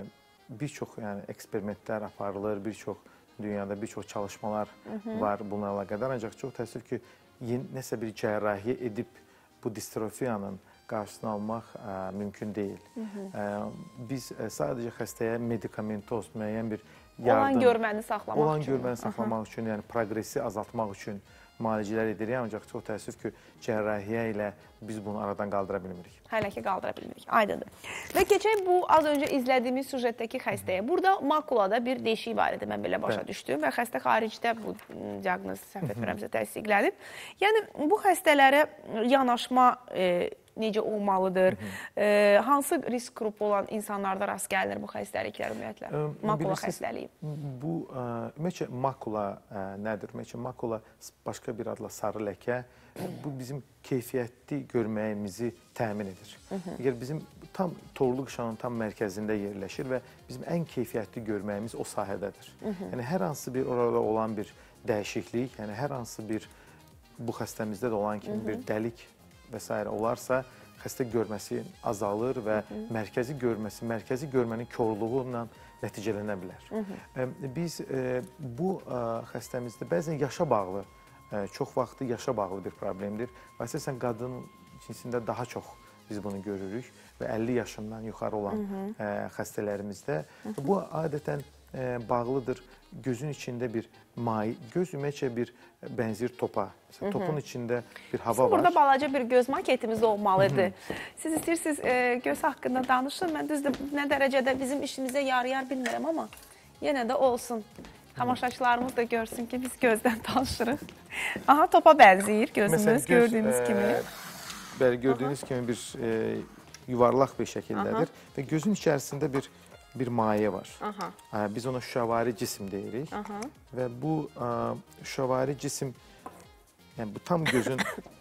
bir çox yəni, eksperimentlər aparılır, bir çox dünyada bir çox çalışmalar Hı -hı. var bununla əlaqədar. Ancaq çox təəssüf ki, yeni, nəsə bir cərrahiyyə edib bu distrofiyanın qarşısını almaq ə, mümkün deyil. Hı -hı. Ə, biz ə, sadəcə xəstəyə medikamentoz, müəyyən bir yardım... Olan görməni saxlamaq olan üçün. Olan görməni saxlamaq Aha. üçün, yəni progresi azaltmaq üçün müalicələr edirik, ancaq çox təəssüf ki, cərrahiyyə ilə biz bunu aradan qaldıra bilmirik. Hələ ki, qaldıra bilmirik, aydındır. Və keçək bu, az öncə izlədiyimiz süjetdəki xəstəyə. Burada makulada bir deşik var idi, mən belə başa Bəli. düşdüm və xəstə xaricdə bu diaqnoz səhv etmirəmsə təsdiqlənib. Yəni, bu xəstələrə yanaşma e, necə olmalıdır? E, hansı risk qrupu olan insanlarda rast gəlinir bu xəstəliklər ümumiyyətlə? Makula xəstəliyi. Bu, ümumiyyətlə, makula ə, nədir? Ümumiyyətlə, makula başqa bir adla sarı ləkə. Bu, bizim keyfiyyətli görməyimizi təmin edir. Hı -hı. Əgər bizim tam torlu qışanın tam mərkəzində yerləşir və bizim ən keyfiyyətli görməyimiz o sahədədir. Hı -hı. Yəni, hər hansı bir orada olan bir dəyişiklik, yəni hər hansı bir bu xəstəmizdə də olan kimi Hı -hı. bir dəlik və s. olarsa, xəstə görməsi azalır və Hı -hı. mərkəzi görməsi, mərkəzi görmənin körluğu ilə nəticələnə bilər. Hı -hı. Biz e, bu e, xəstəmizdə bəzən yaşa bağlı, e, çox vaxtı yaşa bağlı bir problemdir. Və əsasən qadın cinsində daha çox biz bunu görürük və əlli yaşından yuxarı olan Hı -hı. E, xəstələrimizdə. Hı -hı. Bu adətən e, bağlıdır gözün içində bir may, göz ümumiyyətcə bir bənzir topa. Mesela, topun Hı -hı. içində bir hava Sizin var. Burada balaca bir göz maketimiz olmalıdır. Hı -hı. Siz istəyirsiniz e, göz haqqında danışın. Mən düzdür, nə dərəcədə bizim işimizə yarayar bilmirəm, amma yenə də olsun. Tamaşaçılarımız da görsün ki, biz gözdən danışırıq. Aha, topa bənzəyir gözümüz, Mesela, göz, gördüyünüz e, kimi. Bəli, gördüyünüz Aha. kimi bir e, yuvarlaq bir şəkildədir Aha. və gözün içərisində bir bir maye var. Aha. Biz ona şüşəvari cisim deyirik. Aha. Və bu şüşəvari cisim, yəni bu tam gözün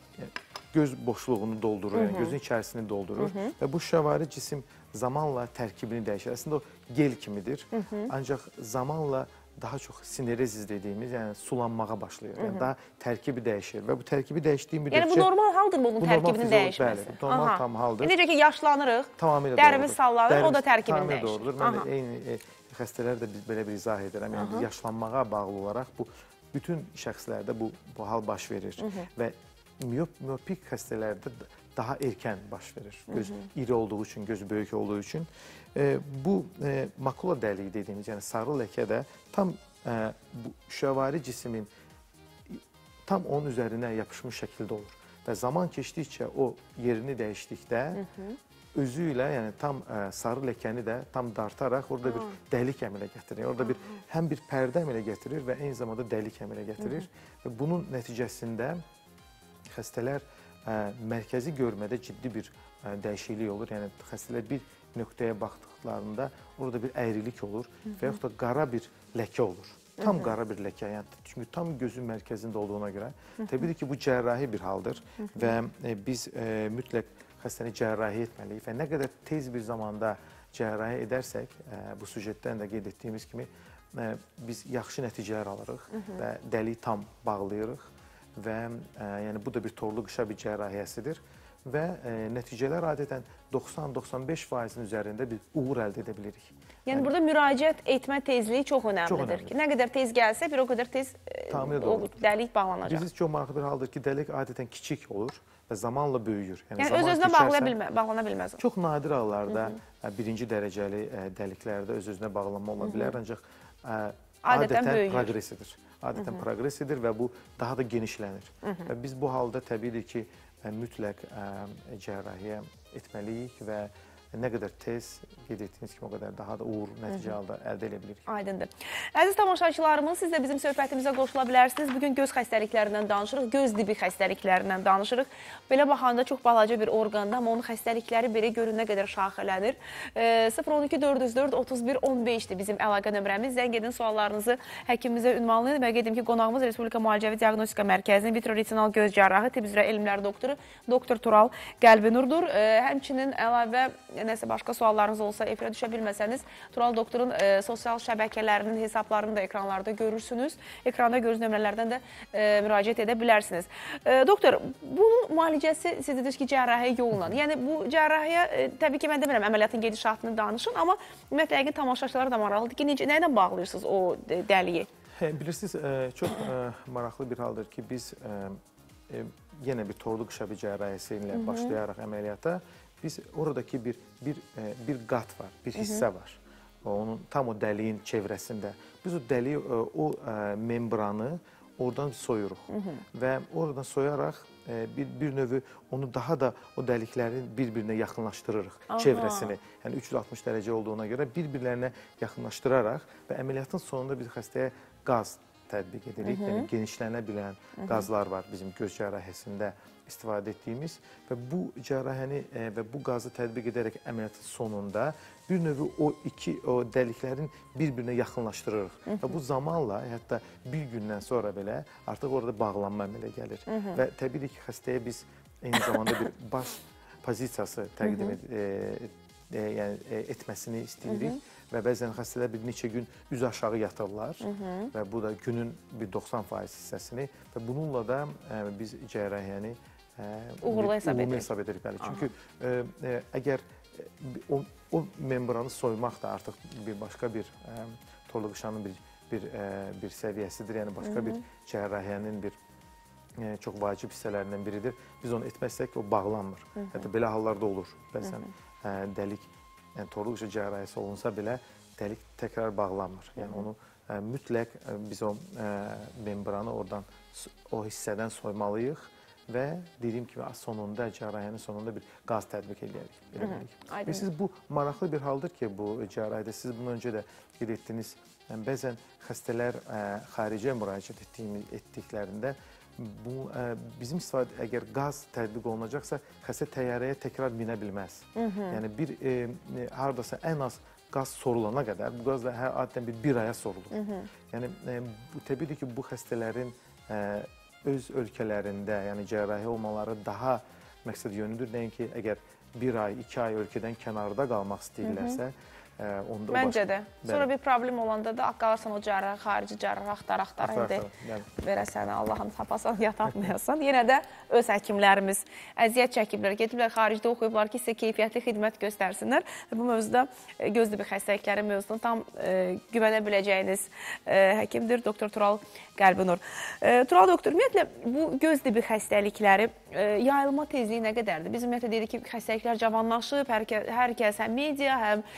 göz boşluğunu doldurur, yəni gözün içərisini doldurur. Hı -hı. Və bu şüşəvari cisim zamanla tərkibini dəyişir. Əslində o gel kimidir. Hı -hı. Ancaq zamanla daha çox sinerezis dediyimiz, yəni sulanmağa başlayır. Yəni Hı -hı. daha tərkibi dəyişir və bu tərkibi dəyişdiyi müddətcə... Yəni bu normal haldır bunun bu tərkibinin dəyişməsi. Bəli, bu normal Aha. tam haldır. Necə ki yaşlanırıq, Tamamilə dərimiz doğrudur. sallanır, Dərimiz o da tərkibini dəyişir. Doğrudur. Mən eyni e, xəstələr də belə bir izah edirəm. Yəni Aha. yaşlanmağa bağlı olaraq bu bütün şəxslərdə bu, bu hal baş verir. Hı -hı. Və miyop, miyopik xəstələrdə daha erkən baş verir. Göz Hı -hı. iri olduğu üçün, göz böyük olduğu üçün. E, bu e, makula dəliyi dediyimiz, yəni sarı ləkə də tam e, bu şüşəvari cismin tam onun üzərinə yapışmış şəkildə olur. Və zaman keçdikcə o yerini dəyişdikdə Hı -hı. özü ilə, yəni tam ə, sarı ləkəni də tam dartaraq orada bir dəlik əmələ gətirir. Orada bir həm bir pərdə əmələ gətirir və eyni zamanda dəlik əmələ gətirir. Və bunun nəticəsində xəstələr ə, mərkəzi görmədə ciddi bir ə, dəyişiklik olur. Yəni xəstələr bir nöqtəyə baxdıqlarında orada bir əyrilik olur və yaxud da qara bir ləkə olur. Tam qara bir ləkə, yəni çünki tam gözün mərkəzində olduğuna görə təbii ki, bu cərrahi bir haldır və e, biz e, mütləq xəstəni cərrahi etməliyik və nə qədər tez bir zamanda cərrahi edərsək, e, bu süjetdən də qeyd etdiyimiz kimi e, biz yaxşı nəticələr alırıq və dəliyi tam bağlayırıq və e, yəni bu da bir torlu qışa bir cərrahiyyəsidir və e, nəticələr adətən doxsan doxsan beş faizin üzərində bir uğur əldə edə bilirik. Yəni, yəni burada müraciət etmə tezliyi çox önəmlidir. Çox önəmlidir. Ki, nə qədər tez gəlsə, bir o qədər tez o, dəlik bağlanacaq. Biz çox maraqlı bir haldır ki, dəlik adətən kiçik olur və zamanla böyüyür. Yəni, yəni öz-özünə bağlaya bilmə, bağlana bilməz o. Çox nadir hallarda Hı -hı. birinci dərəcəli dəliklərdə öz-özünə bağlanma ola bilər, Hı -hı. ancaq ə, adətən, adətən progresidir. Adətən Hı -hı. progresidir və bu daha da genişlənir. Hı -hı. Və biz bu halda təbiidir ki, mütləq ə, cərrahiyyə etməliyik və nə qədər tez qeyd etdiyiniz kimi o qədər daha da uğur nəticə əldə edə bilirik. Aydındır. Əziz tamaşaçılarımız, siz də bizim söhbətimizə qoşula bilərsiniz. Bugün göz xəstəliklərindən danışırıq, göz dibi xəstəliklərindən danışırıq. Belə baxanda çox balaca bir orqanda, amma onun xəstəlikləri biri görün nə qədər şaxələnir. sıfır on iki dörd yüz dörd otuz bir on beşdir bizim əlaqə nömrəmiz. Zəng edin, suallarınızı həkimimizə ünvanlayın və qeyd edim ki, qonağımız Respublika Müalicəvi Diaqnostika Mərkəzinin vitro-retinal göz cərrahı, tibb üzrə elmlər doktoru doktor Tural Qəlbinurdur. Həmçinin əlavə nəsə başqa suallarınız olsa, efirə düşə bilməsəniz, Tural doktorun e, sosial şəbəkələrinin hesablarını da ekranlarda görürsünüz. Ekranda görürsünüz nömrələrdən də e, müraciət edə bilərsiniz. E, doktor, bunun müalicəsi siz dediniz ki, cərrahiyyə yolla. Yəni bu cərrahiyyə, e, təbii ki, mən demirəm, əməliyyatın gedişatını danışın, amma ümumiyyətlə yəqin tamaşaçılar da maraqlıdır ki, necə, nədən bağlayırsınız o dəliyi? Hə, bilirsiniz, e, çox e, maraqlı bir haldır ki, biz e, e, yenə bir torlu qışa bir cərrahiyyəsi ilə başlayaraq əməliyyata, biz oradakı bir bir bir qat var, bir hissə var. Onun tam o dəliyin çevrəsində. Biz o dəliyi, o membranı oradan soyuruq və oradan soyaraq bir bir növ onu daha da o dəliklərin bir-birinə yaxınlaşdırırıq çevrəsini. Yəni üç yüz altmış dərəcə olduğuna görə bir-birlərinə yaxınlaşdıraraq və əməliyyatın sonunda biz xəstəyə qaz tətbiq edirik. Yəni genişlənə bilən qazlar var bizim göz cərrahiyyəsində istifadə etdiyimiz və bu cərrahəni e, və bu qazı tətbiq edərək əməliyyatın sonunda bir növ o iki o dəliklərin bir-birinə yaxınlaşdırırıq. Hı -hı. Və bu zamanla, hətta bir gündən sonra belə artıq orada bağlanma əmələ gəlir. Hı -hı. Və təbii ki, xəstəyə biz eyni zamanda bir baş pozisiyası təqdim et, e, e, yəni, e, etməsini istəyirik. Hı -hı. Və bəzən xəstələr bir neçə gün üz aşağı yatırlar Hı -hı. və bu da günün bir doxsan faiz hissəsini və bununla da e, biz cərrahiyyəni uğurlu hesab edirik. hesab edirik. Bəli. Çünki e, e, əgər o, o membranı soymaq da artıq bir başqa bir e, torlu qışanın bir bir e, bir səviyyəsidir. Yəni başqa Hı -hı. bir cərrahiyyənin bir e, çox vacib hissələrindən biridir. Biz onu etməzsək o bağlanmır. Hı -hı. Hətta belə hallarda olur. Bəzən e, dəlik, yəni torlu qışa cərrahiyyəsi olunsa belə dəlik təkrar bağlanmır. Yəni Hı -hı. onu e, mütləq e, biz o e, membranı oradan o hissədən soymalıyıq. Və dediyim kimi sonunda, cərrahiyyənin sonunda bir qaz tətbiq edirik. Siz bu maraqlı bir haldır ki, bu cərrahiyyədə siz bundan öncə də qeyd etdiniz. Yəni, bəzən xəstələr ə, xaricə müraciət etdiyimiz, etdiklərində bu ə, bizim istifadə, əgər qaz tətbiq olunacaqsa, xəstə təyyarəyə təkrar minə bilməz. Hı -hı. Yəni bir e, hardasa ən az qaz sorulana qədər, bu qaz da hər adətən bir, bir aya sorulur. Hı -hı. Yəni e, bu təbiidir ki, bu xəstələrin ə, öz ölkələrində, yəni cərrahi olmaları daha məqsəd yönlüdür. Nəinki əgər bir ay, iki ay ölkədən kənarda qalmaq istəyirlərsə, ə, onda Məncə də. Sonra bir problem olanda da qalarsan o cərrah, xarici cərrah axtar, axtar, indi verəsən, Allahın tapasan, ya tapmayasan. Yenə də öz həkimlərimiz əziyyət çəkiblər, gediblər, xaricdə oxuyublar ki, sizə keyfiyyətli xidmət göstərsinlər. Bu mövzuda göz dibi xəstəlikləri mövzusunda tam e, güvənə biləcəyiniz e, həkimdir, doktor Tural Qəlbinur. E, Tural doktor, ümumiyyətlə, bu göz dibi xəstəlikləri e, yayılma tezliyi nə qədərdir? Biz ümumiyyətlə deyirik ki, xəstəliklər cavanlaşıb, hər, hər kəs həm media, həm e,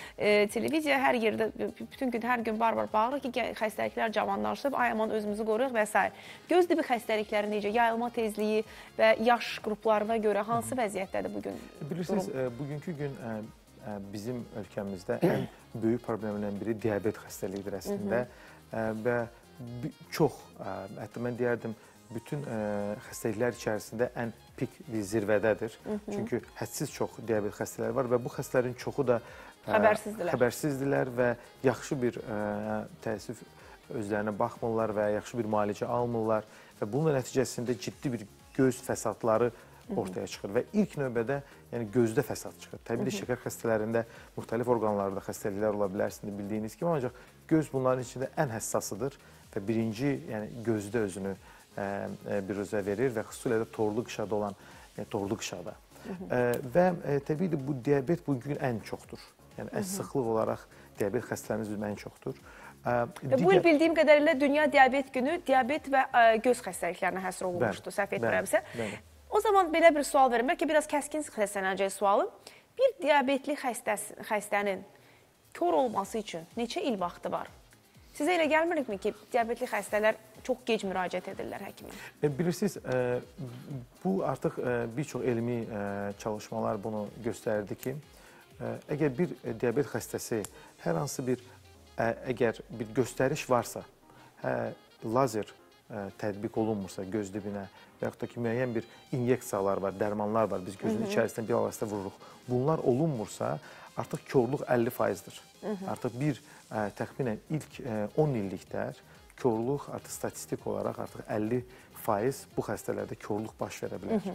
televiziya hər yerdə, bütün gün, hər gün bar-bar bağırır ki, xəstəliklər cavanlaşıb, ay aman özümüzü qoruyuq və s. Göz dibi xəstəlikləri necə, yayılma tezliyi və yaş qruplarına görə hansı vəziyyətdədir bugün? Bilirsiniz, bugünkü gün bizim ölkəmizdə ən böyük problemlərdən biri diabet xəstəliyidir əslində və çox, hətta mən deyərdim, bütün xəstəliklər içərisində ən pik zirvədədir. Çünki hədsiz çox diabet xəstələri var və bu xəstələrin çoxu da xəbərsizdirlər və yaxşı bir təəssüf özlərinə baxmırlar və yaxşı bir müalicə almırlar və bunun nəticəsində ciddi bir göz fəsadları ortaya çıxır və ilk növbədə yəni gözdə fəsad çıxır. Təbii ki, şəkər xəstələrində müxtəlif orqanlarda xəstəliklər ola bilər, sizin də bildiyiniz kimi, ancaq göz bunların içində ən həssasıdır və birinci yəni gözdə özünü bir özə verir və xüsusilə də torlu qışada olan torlu qışada. Və təbii ki, bu diabet bugün ən çoxdur. Yəni ən sıxlıq olaraq diabet xəstələrimiz bizim ən çoxdur. Və bu il bildiyim qədərilə Dünya Diabet Günü diabet və göz xəstəliklərinə həsr olunmuşdu, səhv etmirəmsə. O zaman belə bir sual verim, bəlkə biraz kəskin səslənəcək sualım. Bir diabetli xəstənin kör olması üçün neçə il vaxtı var? Sizə elə gəlmirikmi ki, diabetli xəstələr çox gec müraciət edirlər həkimə? Bilirsiniz, bu artıq bir çox elmi çalışmalar bunu göstərdi ki, əgər bir diabet xəstəsi hər hansı bir, əgər bir göstəriş varsa, lazer tətbiq olunmursa göz dibinə və yaxud da ki, müəyyən bir inyeksiyalar var, dərmanlar var, biz gözün içərisində bir alasında vururuq. Bunlar olunmursa, artıq körlük əlli faizdir. Artıq bir təxminən ilk on illiklər körlük artıq statistik olaraq artıq əlli faiz bu xəstələrdə körlük baş verə bilər.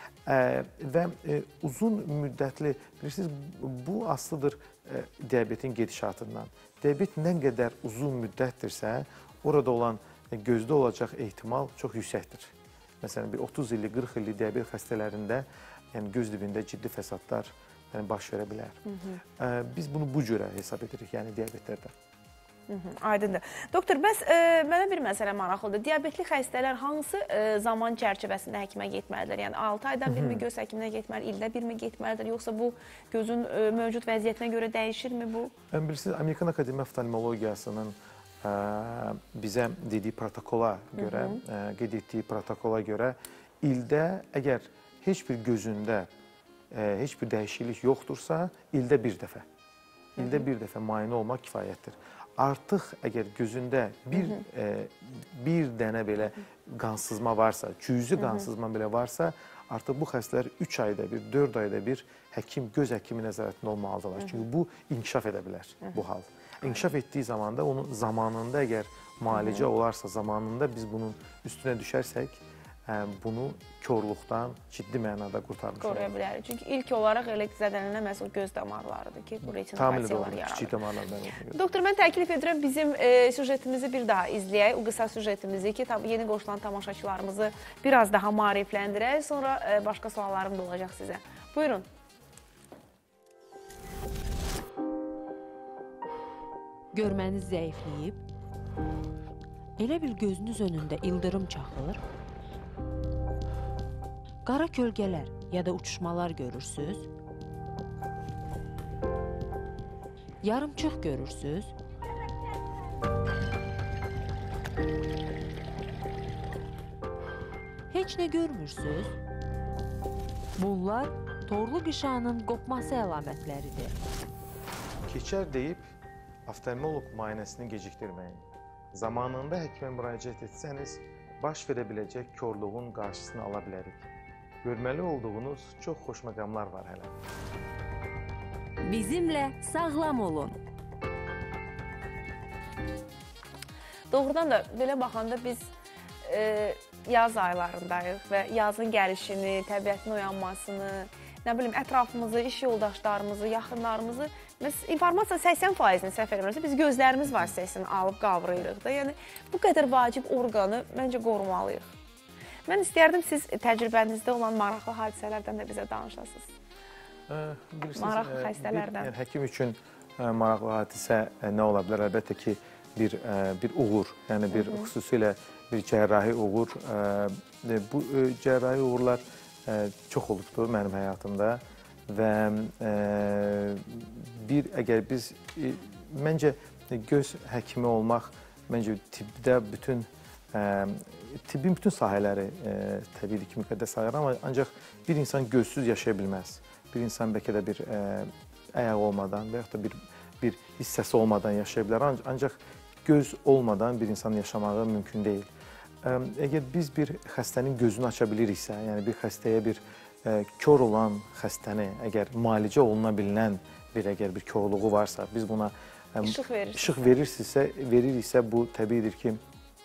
Və uzun müddətli, bilirsiniz, bu asılıdır diabetin gedişatından. Diabet nə qədər uzun müddətdirsə, orada olan gözdə olacaq ehtimal çox yüksəkdir. Məsələn, bir otuz illik, qırx illik diabet xəstələrində yəni göz dibində ciddi fəsadlar yəni baş verə bilər. Biz bunu bu cürə hesab edirik, yəni diabetlərdə. Aydındır. Doktor, bəs mənə bir məsələ maraqlıdır. Diabetli xəstələr hansı zaman çərçivəsində həkimə getməlidir? Yəni altı aydan birmi göz həkiminə getməlidir, ildə birmi getməlidir, yoxsa bu gözün mövcud vəziyyətinə görə dəyişirmi bu? Bilirsiniz, Amerikan Akademiya Oftalmologiyasının bizə dediyi protokola görə, qeyd etdiyi protokola görə ildə əgər heç bir gözündə heç bir dəyişiklik yoxdursa, ildə bir dəfə, ildə bir dəfə müayinə olmaq kifayətdir. Artıq əgər gözündə bir, bir dənə belə qansızma varsa, cüzi qansızma belə varsa, artıq bu xəstələr üç ayda bir, dörd ayda bir həkim, göz həkimi nəzarətində olmalıdırlar. Çünki bu inkişaf edə bilər, bu hal. İnkişaf etdiyi zaman da onun zamanında əgər müalicə olarsa, zamanında biz bunun üstünə düşərsək, bunu körlükdən ciddi mənada qurtarmış olur. Qoruya bilərik. Çünki ilk olaraq elə zədələnən məhz o göz damarlarıdır ki, bu retinopatiyalar yaradır. Kiçik damarlardan olur. Doktor, mən təklif edirəm bizim süjetimizi bir daha izləyək, o qısa süjetimizi ki, yeni qoşulan tamaşaçılarımızı biraz daha maarifləndirək, sonra başqa suallarım da olacaq sizə. Buyurun. Görməniz zəifləyib, elə bil gözünüz önündə ildırım çaxır, qara kölgələr ya da uçuşmalar görürsünüz, yarımçıq görürsünüz, heç nə görmürsünüz. Bunlar torlu qışağının qopması əlamətləridir. Keçər deyib, oftalmoloq müayinəsini gecikdirməyin. Zamanında həkimə müraciət etsəniz, baş verə biləcək körlüğün qarşısını ala bilərik. Görməli olduğunuz çox xoş məqamlar var hələ. Bizimlə sağlam olun. Doğrudan da belə baxanda biz e, yaz aylarındayıq və yazın gəlişini, təbiətin oyanmasını, nə bilim, ətrafımızı, iş yoldaşlarımızı, yaxınlarımızı, biz informasiya səksən faizini səhv eləmirəmsə, biz gözlərimiz vasitəsini alıb qavrayırıq da. Yəni, bu qədər vacib orqanı məncə qorumalıyıq. Mən istəyərdim siz təcrübənizdə olan maraqlı hadisələrdən də bizə danışasınız. Maraqlı xəstələrdən. Bir həkim üçün maraqlı hadisə nə ola bilər? Əlbəttə ki, bir, bir uğur, yəni bir xüsusilə bir cərrahi uğur. Bu cərrahi uğurlar çox olubdur mənim həyatımda və e, bir əgər biz e, məncə göz həkimi olmaq məncə tibbdə bütün e, tibbin bütün sahələri e, təbii ki, müqəddəs sayılır, amma ancaq bir insan gözsüz yaşaya bilməz. Bir insan bəlkə də bir e, əyaq olmadan və yaxud da bir bir hissəsi olmadan yaşaya bilər. Ancaq göz olmadan bir insanın yaşamağı mümkün deyil. Əgər biz bir xəstənin gözünü aça biliriksə, yəni bir xəstəyə bir e, kör olan xəstəni əgər müalicə oluna bilinən bir əgər bir körluğu varsa, biz buna e, işıq verirsə, işıq verirsə, veririksə bu təbiidir ki,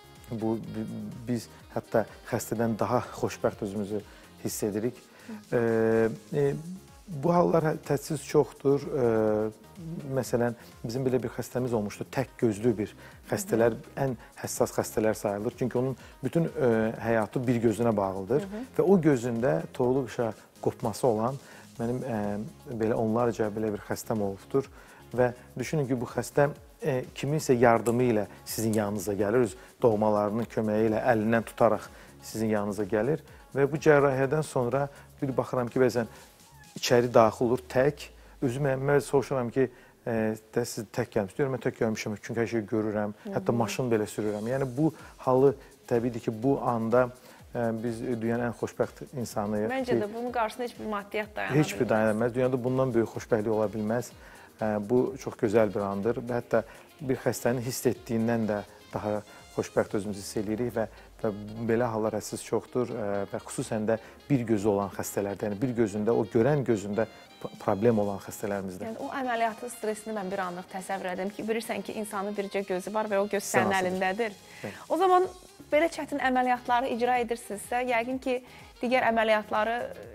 bu biz hətta xəstədən daha xoşbəxt özümüzü hiss edirik. E, e, bu hallar tədsiz çoxdur. E, Məsələn, bizim belə bir xəstəmiz olmuşdu, tək gözlü bir xəstələr, ən həssas xəstələr sayılır. Çünki onun bütün ə, həyatı bir gözünə bağlıdır. Hı -hı. Və o gözündə torluq işə qopması olan mənim ə, belə onlarca belə bir xəstəm olubdur. Və düşünün ki, bu xəstə ə, kiminsə yardımı ilə sizin yanınıza gəlir, öz doğmalarının köməyi ilə əlindən tutaraq sizin yanınıza gəlir. Və bu cərrahiyyədən sonra bir baxıram ki, bəzən içəri daxil olur tək. Özüm mən soruşuram ki, e, siz tək gəlmişsiniz. Deyirəm, mən tək gəlmişəm, çünki hər şeyi görürəm, Hı -hı. hətta maşın belə sürürəm. Yəni bu halı təbiidir ki, bu anda e, biz dünyanın ən xoşbəxt insanıyıq. Məncə də bunun qarşısında heç bir maddiyyat dayana bilməz. Heç bir dayana bilməz. Dünyada bundan böyük xoşbəxtlik ola bilməz. E, bu çox gözəl bir andır və hətta bir xəstənin hiss etdiyindən də daha xoşbəxt özümüzü hiss edirik və, və belə hallar hədsiz çoxdur e, və xüsusən də bir gözü olan xəstələrdə, yəni bir gözündə, o görən gözündə problem olan xəstələrimizdə. Yəni o əməliyyatın stressini mən bir anlıq təsəvvür edirəm ki, bilirsən ki, insanın bircə gözü var və o göz sənin əlindədir. Evet. O zaman belə çətin əməliyyatları icra edirsinizsə, yəqin ki, digər əməliyyatları,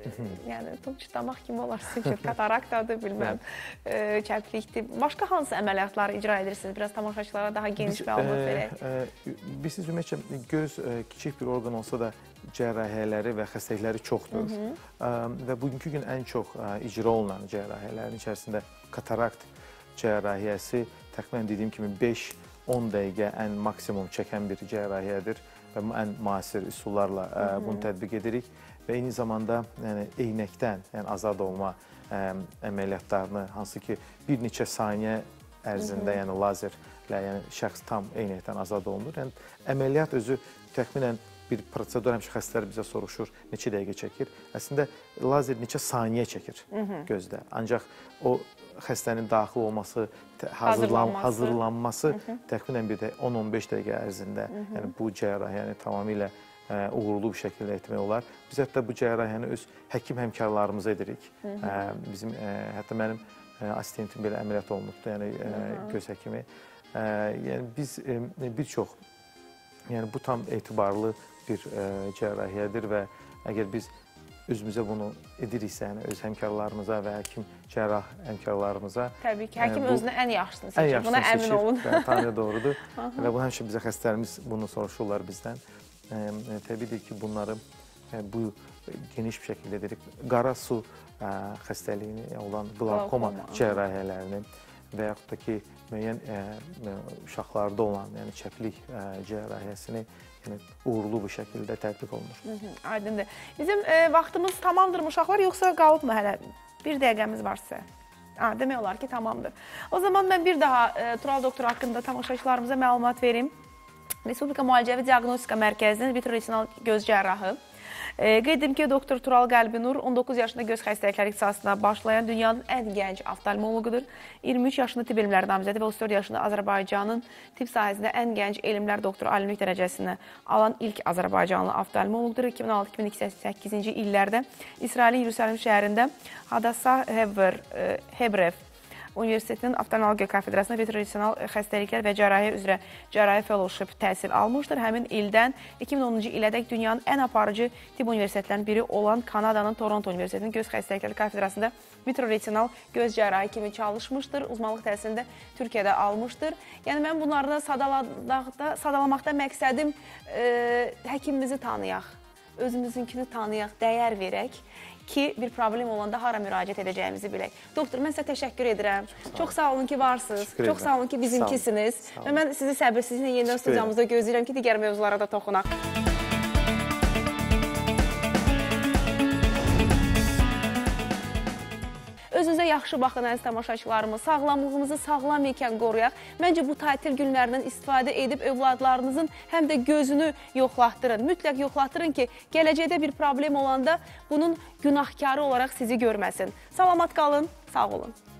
yəni top çıtlamaq kimi olar, çünki kataraktadır, bilməm, e, kəplikdir. Başqa hansı əməliyyatları icra edirsiniz? Biraz tamaşaçılara daha geniş məlumat verək. Biz siz ümumiyyətcə göz e, kiçik bir orqan olsa da cərrahiyyələri və xəstəlikləri çoxdur. Hı -hı. Və bugünkü gün ən çox icra olunan cərrahiyyələrin içərisində katarakt cərrahiyyəsi təxminən dediyim kimi beş on dəqiqə ən maksimum çəkən bir cərrahiyyədir və ən müasir üsullarla Hı -hı. bunu tətbiq edirik və eyni zamanda yəni, eynəkdən, yəni azad olma ə, əməliyyatlarını, hansı ki bir neçə saniyə ərzində, Hı -hı. yəni lazerlə, yəni şəxs tam eynəkdən azad olunur. Yəni əməliyyat özü təxminən bir prosedur, həmişə xəstələr bizə soruşur, neçə dəqiqə çəkir. Əslində, lazer neçə saniyə çəkir Hı -hı. gözdə. Ancaq o xəstənin daxil olması, hazırlanması, hazırlanması Hı -hı. təxminən bir də on on beş dəqiqə ərzində Hı -hı. yəni bu cərrahiyyəni yəni, tamamilə ə, uğurlu bir şəkildə etmək olar. Biz hətta bu cərrahiyyəni öz həkim həmkarlarımıza edirik. Hı -hı. Ə, bizim, ə, hətta mənim ə, assistentim belə əməliyyat olunubdur, yəni ə, göz həkimi. Ə, yəni biz ə, bir çox, yəni bu tam etibarlı bir ə, cərrahiyyədir və əgər biz özümüzə bunu ediriksə, yəni öz həmkarlarımıza və həkim cərrah həmkarlarımıza təbii ki, həkim yəni, bu, özünə ən yaxşısını seçir, ən yaxşısını buna əmin seçir, olun. Və, tamamilə doğrudur və bu həmişə bizə xəstələrimiz bunu soruşurlar bizdən. E, təbiidir ki, bunları e, bu geniş bir şəkildə edirik. Qara su ə, xəstəliyini olan qlavkoma cərrahiyyələrini və yaxud da ki, müəyyən ə, uşaqlarda olan, yəni çəplik ə, cərrahiyyəsini yəni, uğurlu bir şəkildə tətbiq olunur. Hı -hı, aydındır. Bizim e, vaxtımız tamamdır uşaqlar, yoxsa qalıbmı hələ? Bir dəqiqəmiz varsa. Ha, demək olar ki, tamamdır. O zaman mən bir daha e, Tural doktor haqqında tamaşaçılarımıza məlumat verim. Respublika Müalicəvi Diaqnostika Mərkəzinin vitreoretinal göz cərrahı. E, qeyd edim ki, doktor Tural Qəlbinur on doqquz yaşında göz xəstəlikləri ixtisasına başlayan dünyanın ən gənc oftalmoloqudur. iyirmi üç yaşında tibb elmləri namizədi və otuz dörd yaşında Azərbaycanın tibb sahəsində ən gənc elmlər doktoru alimlik dərəcəsini alan ilk Azərbaycanlı oftalmoloqdur. iki min altı iki min səkkizinci illərdə İsrailin Yeruşalim şəhərində Hadassah Hebrev Universitetinin Oftalmologiya kafedrasında vitreoretinal xəstəliklər və cərrahiyyə üzrə cərrahiyyə fellowship təhsil almışdır. Həmin ildən iki min onuncu ilədək dünyanın ən aparıcı tibb universitetlərindən biri olan Kanadanın Toronto Universitetinin göz xəstəlikləri kafedrasında vitreoretinal göz cərrahi kimi çalışmışdır. Uzmanlıq təhsilində Türkiyədə almışdır. Yəni mən bunlarda sadalamaqda, sadalamaqda məqsədim e, həkimimizi tanıyaq, özümüzünkini tanıyaq, dəyər verək ki, bir problem olanda hara müraciət edəcəyimizi bilək. Doktor, mən sizə təşəkkür edirəm. Çox, Çox sağ olun ki, varsınız. Çox sağ olun ki, bizimkisiniz. Və mən sizi səbirsizliklə yenidən studiyamızda gözləyirəm ki, digər mövzulara da toxunaq. Özünüzə yaxşı baxın əziz tamaşaçılarımız. Sağlamlığımızı sağlam ikən qoruyaq. Məncə bu tətil günlərindən istifadə edib övladlarınızın həm də gözünü yoxlatdırın. Mütləq yoxlatdırın ki, gələcəkdə bir problem olanda bunun günahkarı olaraq sizi görməsin. Salamat qalın, sağ olun.